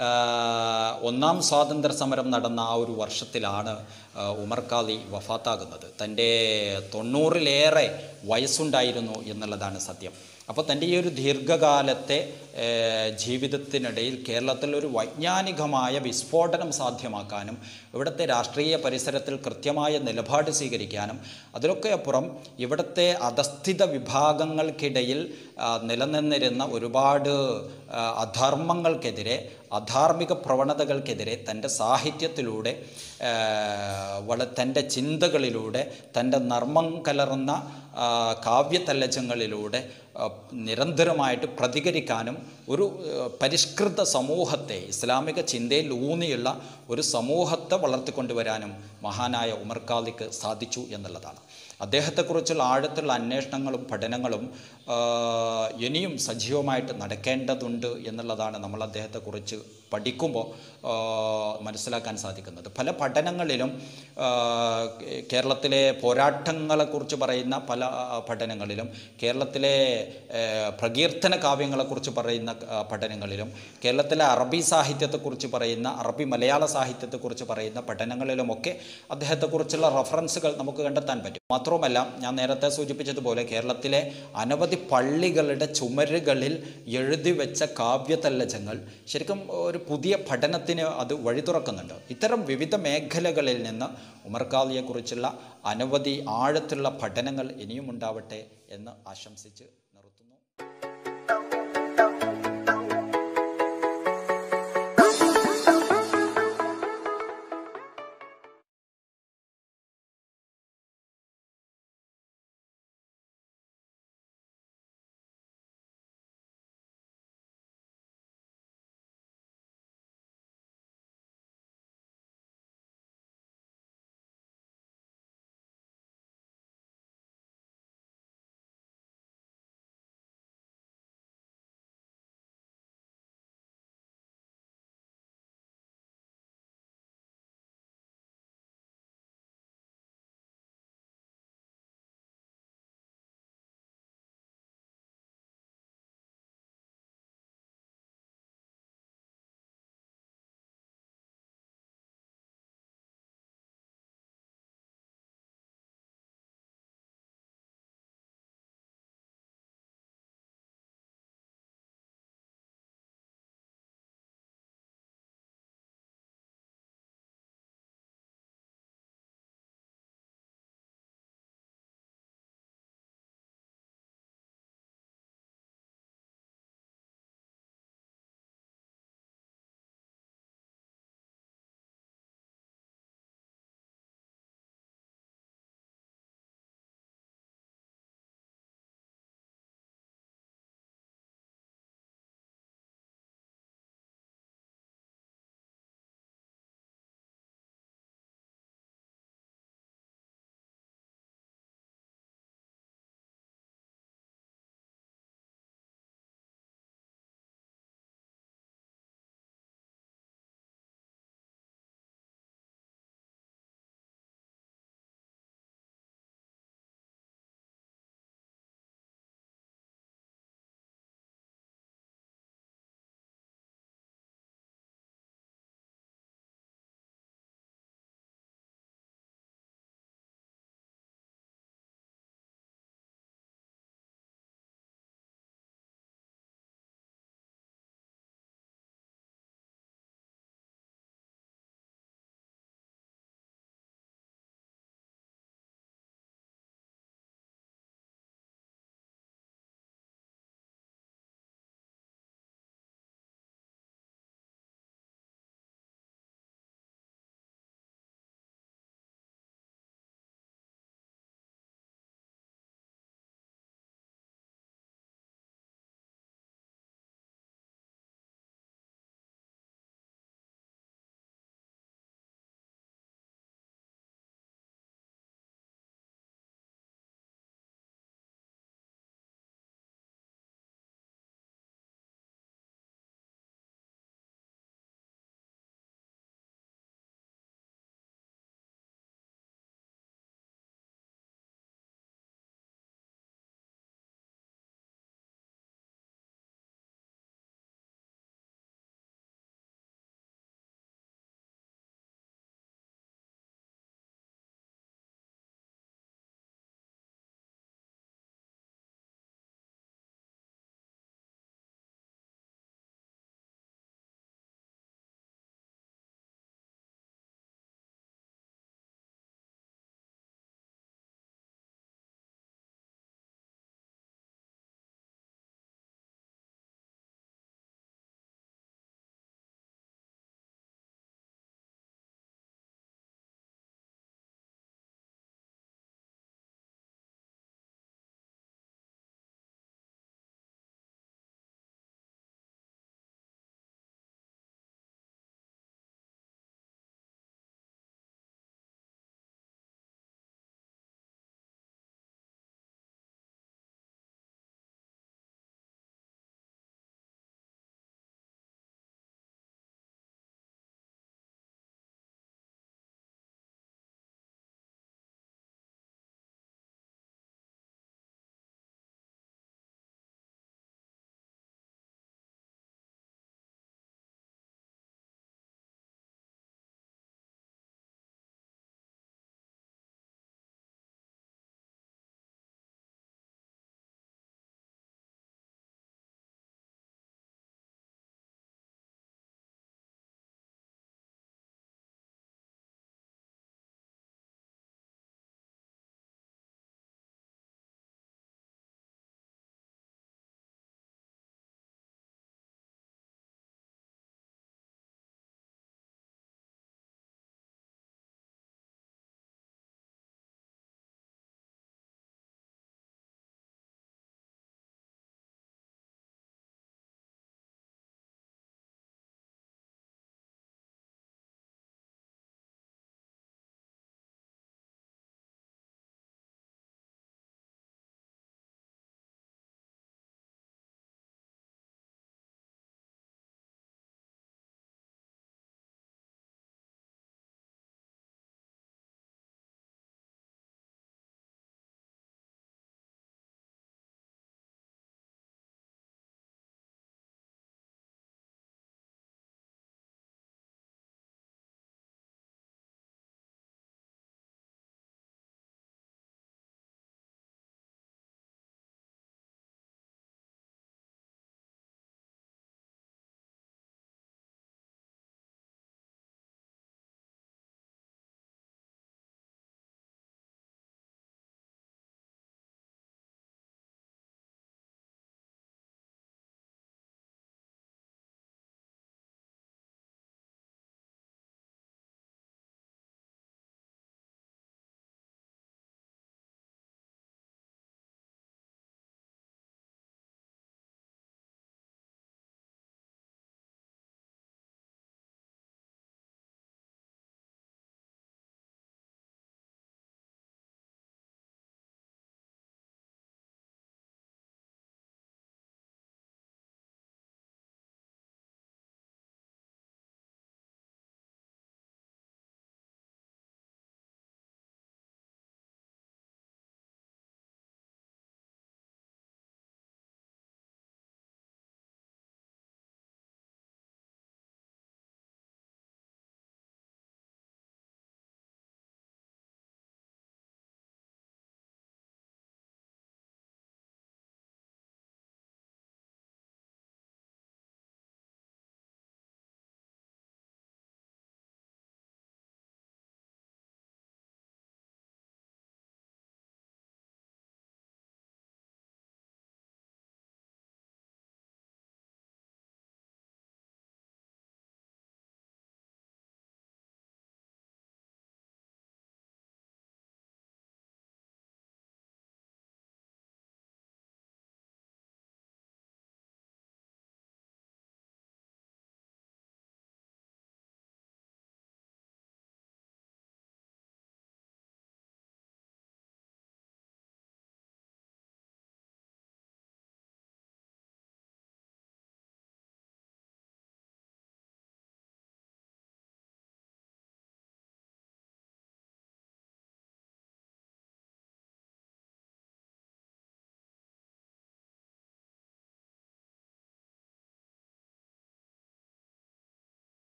ഒന്നാം സ്വാതന്ത്ര്യ സമരം നടന്ന ആ ഒരു വർഷത്തിലാണ് ഉമർ ഖാലി വഫാത്താകുന്നത്. തൻ്റെ തൊണ്ണൂറിലേറെ വയസ്സുണ്ടായിരുന്നു എന്നുള്ളതാണ് സത്യം. അപ്പോൾ തൻ്റെ ഈ ഒരു ദീർഘകാലത്തെ ജീവിതത്തിനിടയിൽ കേരളത്തിൽ ഒരു വൈജ്ഞാനികമായ വിസ്ഫോടനം സാധ്യമാക്കാനും ഇവിടുത്തെ രാഷ്ട്രീയ പരിസരത്തിൽ കൃത്യമായ നിലപാട് സ്വീകരിക്കാനും അതിലൊക്കെ അപ്പുറം ഇവിടുത്തെ അധസ്ഥിത വിഭാഗങ്ങൾക്കിടയിൽ നിലനിന്നിരുന്ന ഒരുപാട് അധർമ്മങ്ങൾക്കെതിരെ അധാർമിക പ്രവണതകൾക്കെതിരെ തൻ്റെ സാഹിത്യത്തിലൂടെ വള തൻ്റെ ചിന്തകളിലൂടെ തൻ്റെ നർമ്മം കലർന്ന കാവ്യതല്ലജങ്ങളിലൂടെ നിരന്തരമായിട്ട് പ്രതികരിക്കാനും ഒരു പരിഷ്കൃത സമൂഹത്തെ ഇസ്ലാമിക ചിന്തയിൽ ഊന്നിയുള്ള ഒരു സമൂഹത്തെ വളർത്തിക്കൊണ്ടുവരാനും മഹാനായ ഉമർ ഖാലിക്ക് സാധിച്ചു എന്നുള്ളതാണ്. അദ്ദേഹത്തെക്കുറിച്ചുള്ള ആഴത്തുള്ള അന്വേഷണങ്ങളും പഠനങ്ങളും ഇനിയും സജീവമായിട്ട് നടക്കേണ്ടതുണ്ട് എന്നുള്ളതാണ് നമ്മൾ അദ്ദേഹത്തെക്കുറിച്ച് പഠിക്കുമ്പോൾ മനസ്സിലാക്കാൻ സാധിക്കുന്നത്. പല പഠനങ്ങളിലും കേരളത്തിലെ പോരാട്ടങ്ങളെക്കുറിച്ച് പറയുന്ന പല പഠനങ്ങളിലും കേരളത്തിലെ പ്രകീർത്തന കാവ്യങ്ങളെക്കുറിച്ച് പറയുന്ന പഠനങ്ങളിലും കേരളത്തിലെ അറബി സാഹിത്യത്തെക്കുറിച്ച് പറയുന്ന അറബി മലയാള സാഹിത്യത്തെക്കുറിച്ച് പറയുന്ന പഠനങ്ങളിലുമൊക്കെ അദ്ദേഹത്തെക്കുറിച്ചുള്ള റഫറൻസുകൾ നമുക്ക് കണ്ടെത്താൻ പറ്റും. മാത്രവുമല്ല, ഞാൻ നേരത്തെ സൂചിപ്പിച്ചതുപോലെ കേരളത്തിലെ അനവധി പള്ളികളുടെ ചുമരുകളിൽ എഴുതി വെച്ച കാവ്യതല്ലജങ്ങൾ ശരിക്കും ഒരു പുതിയ പഠനത്തിന് അത് വഴി തുറക്കുന്നുണ്ട്. ഇത്തരം വിവിധ മേഖലകളിൽ നിന്ന് ഉമർ ഖാലിയെക്കുറിച്ചുള്ള അനവധി ആഴത്തുള്ള പഠനങ്ങൾ ഇനിയും ഉണ്ടാവട്ടെ എന്ന് ആശംസിച്ച്